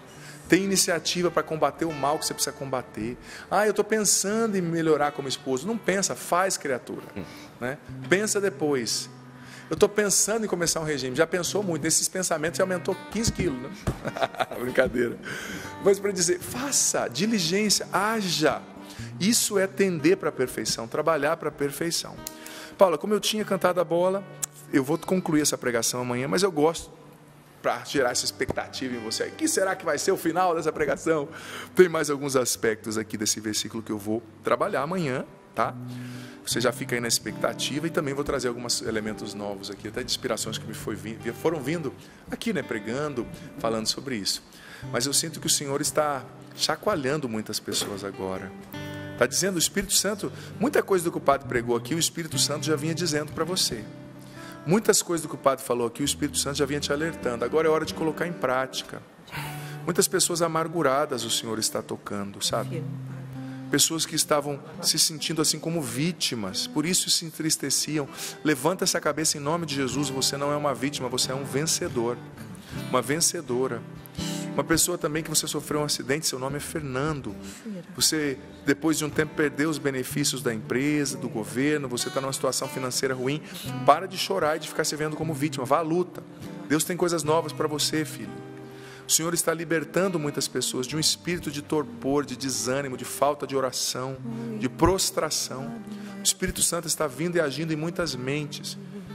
Tem iniciativa para combater o mal que você precisa combater. Eu estou pensando em melhorar como esposo. Não pensa, faz, criatura. Né? Pensa depois. Eu estou pensando em começar um regime. Já pensou muito. Nesses pensamentos você aumentou 15 quilos. Né? Brincadeira. Mas para dizer, faça, diligência, haja. Isso é tender para a perfeição, trabalhar para a perfeição. Paula, como eu tinha cantado a bola, eu vou concluir essa pregação amanhã, mas eu gosto, para gerar essa expectativa em você. O que será que vai ser o final dessa pregação? Tem mais alguns aspectos aqui desse versículo que eu vou trabalhar amanhã, tá? Você já fica aí na expectativa e também vou trazer alguns elementos novos aqui, até de inspirações que foram vindo aqui, né, pregando, falando sobre isso. Mas eu sinto que o Senhor está chacoalhando muitas pessoas agora. Está dizendo o Espírito Santo, muita coisa do que o padre pregou aqui, o Espírito Santo já vinha dizendo para você. Muitas coisas do que o padre falou aqui, o Espírito Santo já vinha te alertando. Agora é hora de colocar em prática. Muitas pessoas amarguradas o Senhor está tocando, sabe? Pessoas que estavam se sentindo assim como vítimas, por isso se entristeciam. Levanta essa cabeça em nome de Jesus, você não é uma vítima, você é um vencedor, uma vencedora. Uma pessoa também que você sofreu um acidente, seu nome é Fernando. Você, depois de um tempo, perdeu os benefícios da empresa, do governo, você está numa situação financeira ruim. Para de chorar e de ficar se vendo como vítima, vá à luta. Deus tem coisas novas para você, filho. O Senhor está libertando muitas pessoas de um espírito de torpor, de desânimo, de falta de oração, de prostração. O Espírito Santo está vindo e agindo em muitas mentes.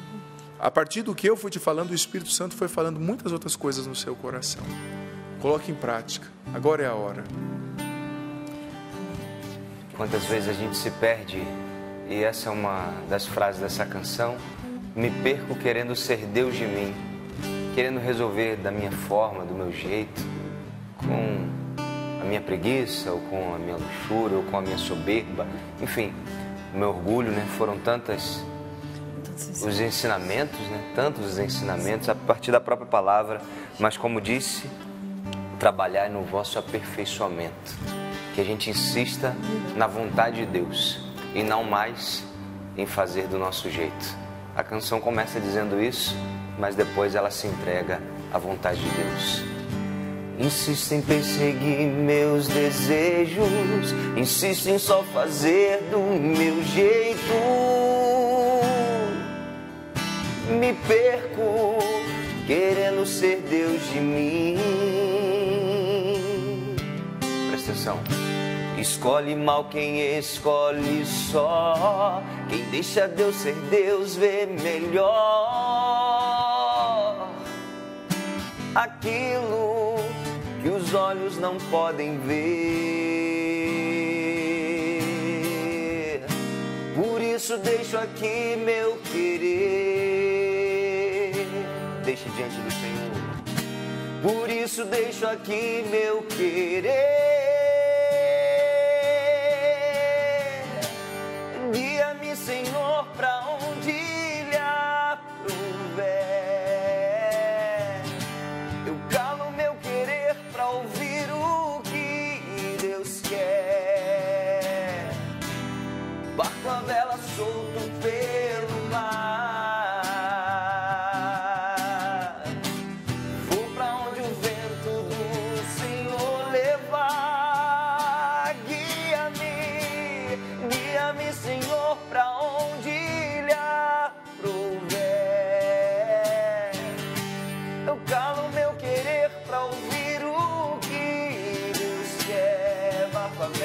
A partir do que eu fui te falando, o Espírito Santo foi falando muitas outras coisas no seu coração. Coloque em prática. Agora é a hora. Quantas vezes a gente se perde, e essa é uma das frases dessa canção, me perco querendo ser Deus de mim, querendo resolver da minha forma, do meu jeito, com a minha preguiça, ou com a minha luxúria, ou com a minha soberba, enfim, o meu orgulho, né? Foram tantos os ensinamentos, né? Tantos os ensinamentos a partir da própria palavra, mas como disse, trabalhar no vosso aperfeiçoamento, que a gente insista na vontade de Deus e não mais em fazer do nosso jeito. A canção começa dizendo isso, mas depois ela se entrega à vontade de Deus. Insisto em perseguir meus desejos, insisto em só fazer do meu jeito, me perco querendo ser Deus de mim. Presta atenção. Escolhe mal quem escolhe só, quem deixa Deus ser Deus vê melhor aquilo que os olhos não podem ver. Por isso deixo aqui meu querer, deixe diante do Senhor. Por isso deixo aqui meu querer. Guia-me, Senhor, pra onde lhe aprouver. Eu calo meu querer pra ouvir o que Deus quer. Barco a vela solto pelo mar, vou pra onde o vento do Senhor levar. Guia-me, guia-me, Senhor, pra onde lhe aprouver. Eu calo meu querer pra ouvir o que Deus quer. Barco a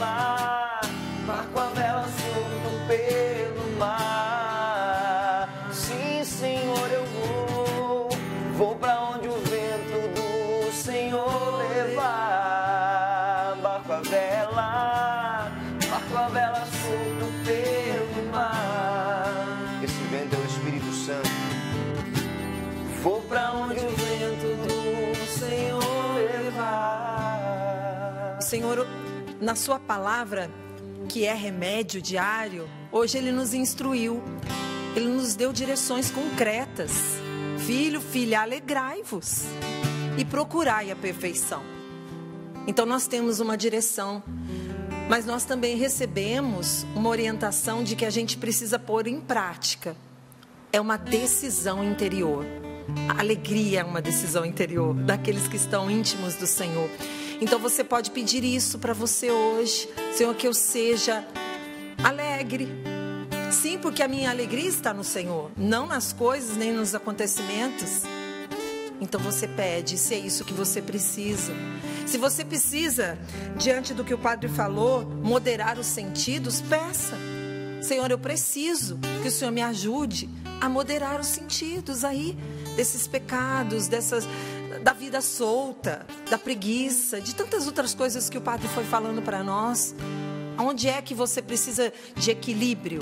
vela solto pelo mar. Sim, Senhor, eu vou pra onde o vento do Senhor levar. Barco a vela solto pelo mar. Esse vento é o Espírito Santo. Vou pra onde o vento do Senhor levar. O Senhor, na sua palavra, que é remédio diário, hoje Ele nos instruiu Ele nos deu direções concretas. Filho, filha, alegrai-vos e procurai a perfeição. Então nós temos uma direção, mas nós também recebemos uma orientação de que a gente precisa pôr em prática. É uma decisão interior. A alegria é uma decisão interior daqueles que estão íntimos do Senhor. Então você pode pedir isso para você hoje. Senhor, que eu seja alegre. Sim, porque a minha alegria está no Senhor, não nas coisas nem nos acontecimentos. Então você pede, se é isso que você precisa. Se você precisa, diante do que o Padre falou, moderar os sentidos, peça. Senhor, eu preciso que o Senhor me ajude a moderar os sentidos aí, desses pecados, da vida solta, da preguiça, de tantas outras coisas que o Padre foi falando para nós. Onde é que você precisa de equilíbrio?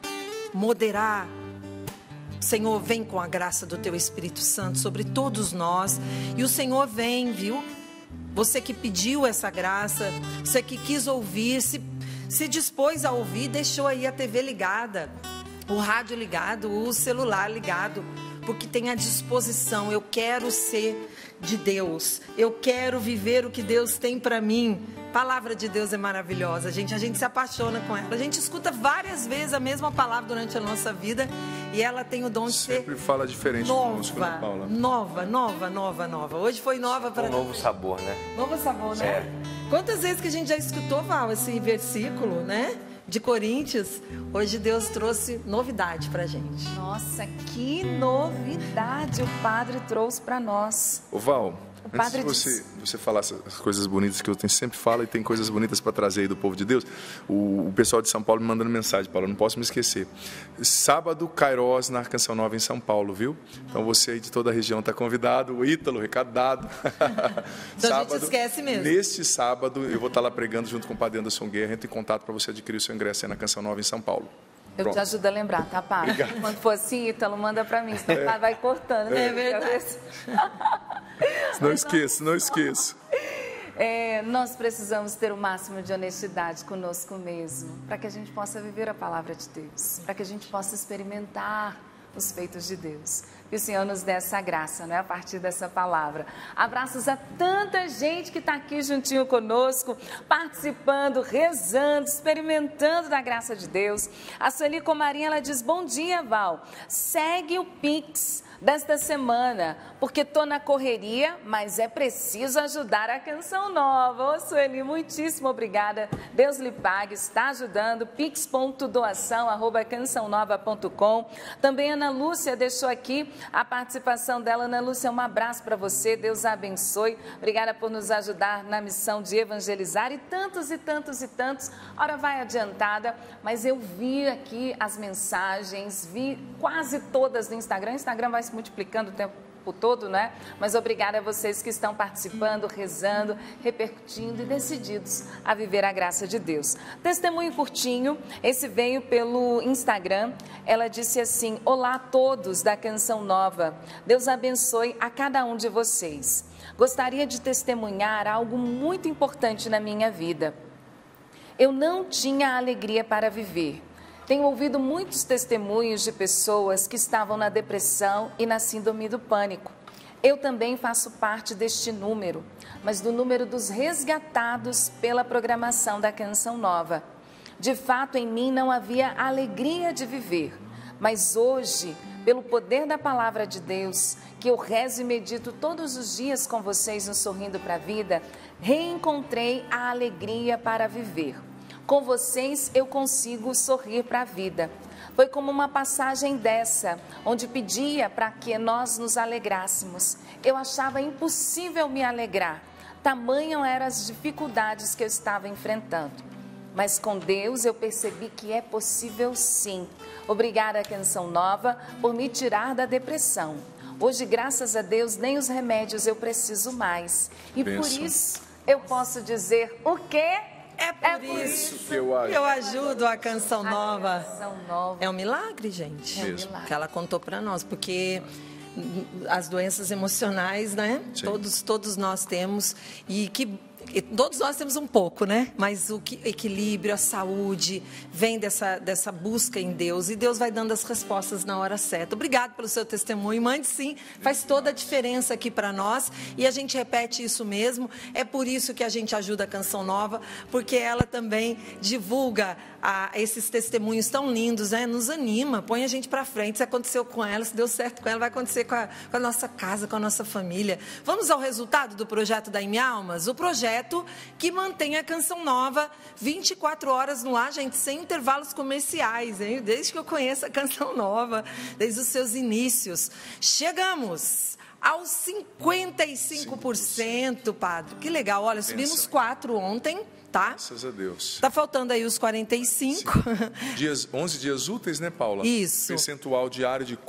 Moderar. Senhor, vem com a graça do Teu Espírito Santo sobre todos nós. E o Senhor vem, viu? Você que pediu essa graça, você que quis ouvir, se dispôs a ouvir, deixou aí a TV ligada, o rádio ligado, o celular ligado, porque tem a disposição. Eu quero ser de Deus, eu quero viver o que Deus tem para mim. Palavra de Deus é maravilhosa, gente. A gente se apaixona com ela. A gente escuta várias vezes a mesma palavra durante a nossa vida e ela tem o dom de ser sempre fala diferente conosco, né, Paula? Nova. Hoje foi nova para um novo sabor, né? Novo sabor, né? É. Quantas vezes que a gente já escutou, Val, esse versículo, né? De Coríntios. Hoje Deus trouxe novidade pra gente. Nossa, que novidade o Padre trouxe para nós. Ô Val, antes de você falar essas coisas bonitas que eu sempre falo, e tem coisas bonitas para trazer aí do povo de Deus, o pessoal de São Paulo me mandando mensagem, Paulo, não posso me esquecer. Sábado, Kairos na Canção Nova em São Paulo, viu? Então você aí de toda a região está convidado, o Ítalo, recado dado. Então sábado, a gente esquece mesmo. Neste sábado, eu vou estar lá pregando junto com o Padre Anderson Guerra, entra em contato para você adquirir o seu ingresso aí na Canção Nova em São Paulo. Eu te ajudo a lembrar, tá, Padre? Obrigado. Quando for assim, Ítalo, manda para mim, senão o Padre vai cortando, né? É verdade. Não esqueço. Nós precisamos ter o máximo de honestidade conosco mesmo, para que a gente possa viver a palavra de Deus, para que a gente possa experimentar os feitos de Deus. Que o Senhor nos dê essa graça, né? A partir dessa palavra. Abraços a tanta gente que está aqui juntinho conosco, participando, rezando, experimentando da graça de Deus. A Sueli Comarinha, ela diz: bom dia, Val. Segue o Pix desta semana, porque estou na correria, mas é preciso ajudar a Canção Nova. Ô, Sueli, muitíssimo obrigada. Deus lhe pague, está ajudando. pix.doação@cançãonova.com. Também Ana Lúcia deixou aqui a participação dela. Ana Lúcia, um abraço para você, Deus a abençoe. Obrigada por nos ajudar na missão de evangelizar e tantos. Hora vai adiantada, mas eu vi aqui as mensagens, vi quase todas no Instagram. O Instagram vai se multiplicando o tempo todo, né? Mas obrigada a vocês que estão participando, rezando, repercutindo e decididos a viver a graça de Deus. Testemunho curtinho, esse veio pelo Instagram. Ela disse assim: olá a todos da Canção Nova, Deus abençoe a cada um de vocês. Gostaria de testemunhar algo muito importante na minha vida. Eu não tinha alegria para viver. Tenho ouvido muitos testemunhos de pessoas que estavam na depressão e na síndrome do pânico. Eu também faço parte deste número, mas do número dos resgatados pela programação da Canção Nova. De fato, em mim não havia alegria de viver, mas hoje, pelo poder da palavra de Deus, que eu rezo e medito todos os dias com vocês no Sorrindo para a Vida, reencontrei a alegria para viver. Com vocês eu consigo sorrir para a vida. Foi como uma passagem dessa, onde pedia para que nós nos alegrássemos. Eu achava impossível me alegrar, tamanham eram as dificuldades que eu estava enfrentando. Mas com Deus eu percebi que é possível sim. Obrigada, Canção Nova, por me tirar da depressão. Hoje, graças a Deus, nem os remédios eu preciso mais. E por isso eu posso dizer o quê? É por isso que eu ajudo a Canção Nova. Canção Nova. É um milagre, gente. É um milagre. Que ela contou para nós, porque as doenças emocionais, né? Todos nós temos. E que todos nós temos um pouco, né? Mas o equilíbrio, a saúde, vem dessa busca em Deus. E Deus vai dando as respostas na hora certa. Obrigado pelo seu testemunho. Mande sim, faz toda a diferença aqui para nós. E a gente repete isso mesmo. É por isso que a gente ajuda a Canção Nova, porque ela também divulga esses testemunhos tão lindos, né? Nos anima, põe a gente para frente. Se aconteceu com ela, se deu certo com ela, vai acontecer com a nossa casa, com a nossa família. Vamos ao resultado do projeto da Em Almas? O projeto que mantém a Canção Nova 24 horas no ar, gente, sem intervalos comerciais, hein? Desde que eu conheço a Canção Nova, desde os seus inícios. Chegamos aos 55%, padre. Que legal, olha, subimos 4 ontem, tá? Graças a Deus. Tá faltando aí os 45. 11 dias úteis, né, Paula? Isso. Percentual diário de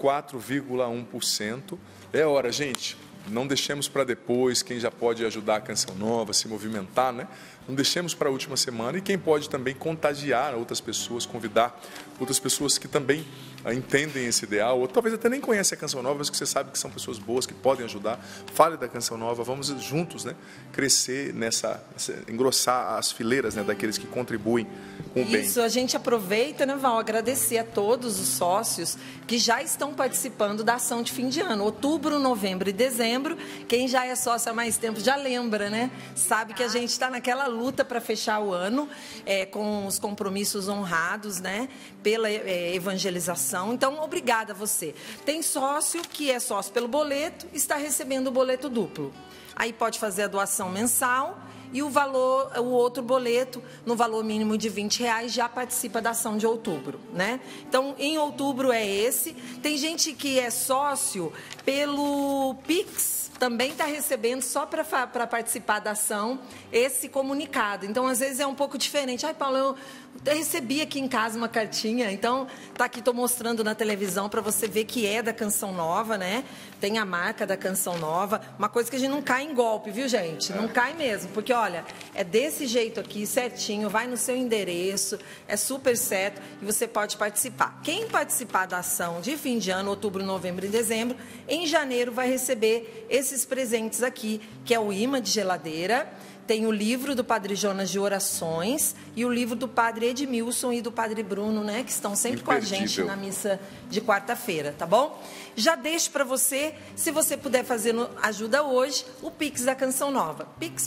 4,1%. É hora, gente. Não deixemos para depois quem já pode ajudar a Canção Nova, se movimentar, né? Não deixemos para a última semana. E quem pode também contagiar outras pessoas, convidar outras pessoas que também entendem esse ideal, ou talvez até nem conhecem a Canção Nova, mas que você sabe que são pessoas boas, que podem ajudar. Fale da Canção Nova, vamos juntos, né, crescer engrossar as fileiras, né, daqueles que contribuem com o bem. Isso, a gente aproveita, né, Val, agradecer a todos os sócios que já estão participando da ação de fim de ano. Outubro, novembro e dezembro. Quem já é sócio há mais tempo já lembra, né? Sabe que a gente está naquela luta para fechar o ano, com os compromissos honrados, né, pela evangelização. Então, obrigada a você. Tem sócio que é sócio pelo boleto, está recebendo o boleto duplo. Aí pode fazer a doação mensal e o outro boleto, no valor mínimo de R$20, já participa da ação de outubro, né? Então, em outubro é esse. Tem gente que é sócio pelo Pix, também está recebendo só para participar da ação esse comunicado. Então, às vezes é um pouco diferente. Ai, Paulo, eu recebi aqui em casa uma cartinha, então tá aqui, estou mostrando na televisão para você ver que é da Canção Nova, né? Tem a marca da Canção Nova. Uma coisa que a gente não cai em golpe, viu, gente? Não cai mesmo, porque, olha, é desse jeito aqui, certinho, vai no seu endereço, é super certo e você pode participar. Quem participar da ação de fim de ano, outubro, novembro e dezembro, em janeiro vai receber esses presentes aqui, que é o imã de geladeira, tem o livro do Padre Jonas de orações e o livro do Padre Edmilson e do Padre Bruno, né, que estão sempre com a gente na missa de quarta-feira, tá bom? Já deixo para você, se você puder fazer ajuda hoje, o Pix da Canção Nova,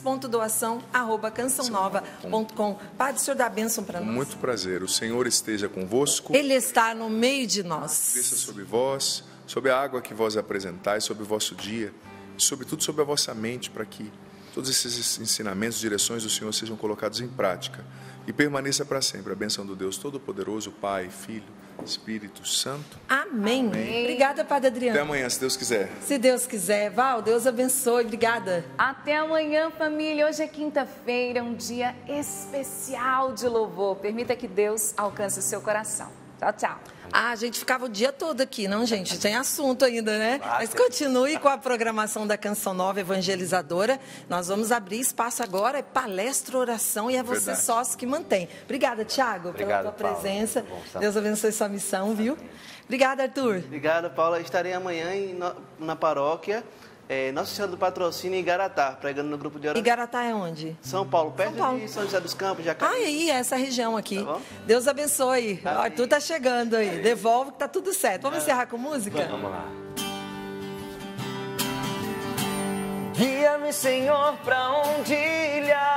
pix.doação@cançãonova.com. Padre, o senhor dá a bênção para nós? Muito prazer, o Senhor esteja convosco. Ele está no meio de nós. Desça sobre vós, sobre a água que vós apresentais, sobre o vosso dia, e sobretudo sobre a vossa mente, para que todos esses ensinamentos, direções do Senhor sejam colocados em prática e permaneça para sempre a bênção do Deus Todo-Poderoso, Pai, Filho, Espírito Santo. Amém. Obrigada, Padre Adriano. Até amanhã, se Deus quiser. Se Deus quiser. Val, Deus abençoe. Obrigada. Até amanhã, família. Hoje é quinta-feira, um dia especial de louvor. Permita que Deus alcance o seu coração. Tchau, tchau. A gente ficava o dia todo aqui, não, gente? Tem assunto ainda, né? Mas continue com a programação da Canção Nova Evangelizadora. Nós vamos abrir espaço agora, é palestra, oração e é você sócio que mantém. Obrigada, Tiago, pela tua presença. Deus abençoe sua missão, viu? Obrigada, Arthur. Obrigada, Paula. Estarei amanhã na paróquia Nossa Senhora do Patrocínio em Igaratá, pregando no grupo de oração. Igaratá é onde? São Paulo, perto de São José dos Campos, Jacareí. Aí, essa região aqui. Tá bom? Deus abençoe. O Arthur tá chegando aí. Devolve que tá tudo certo. Vamos encerrar com música? Vamos lá. Guia-me, Senhor, pra onde ilhar.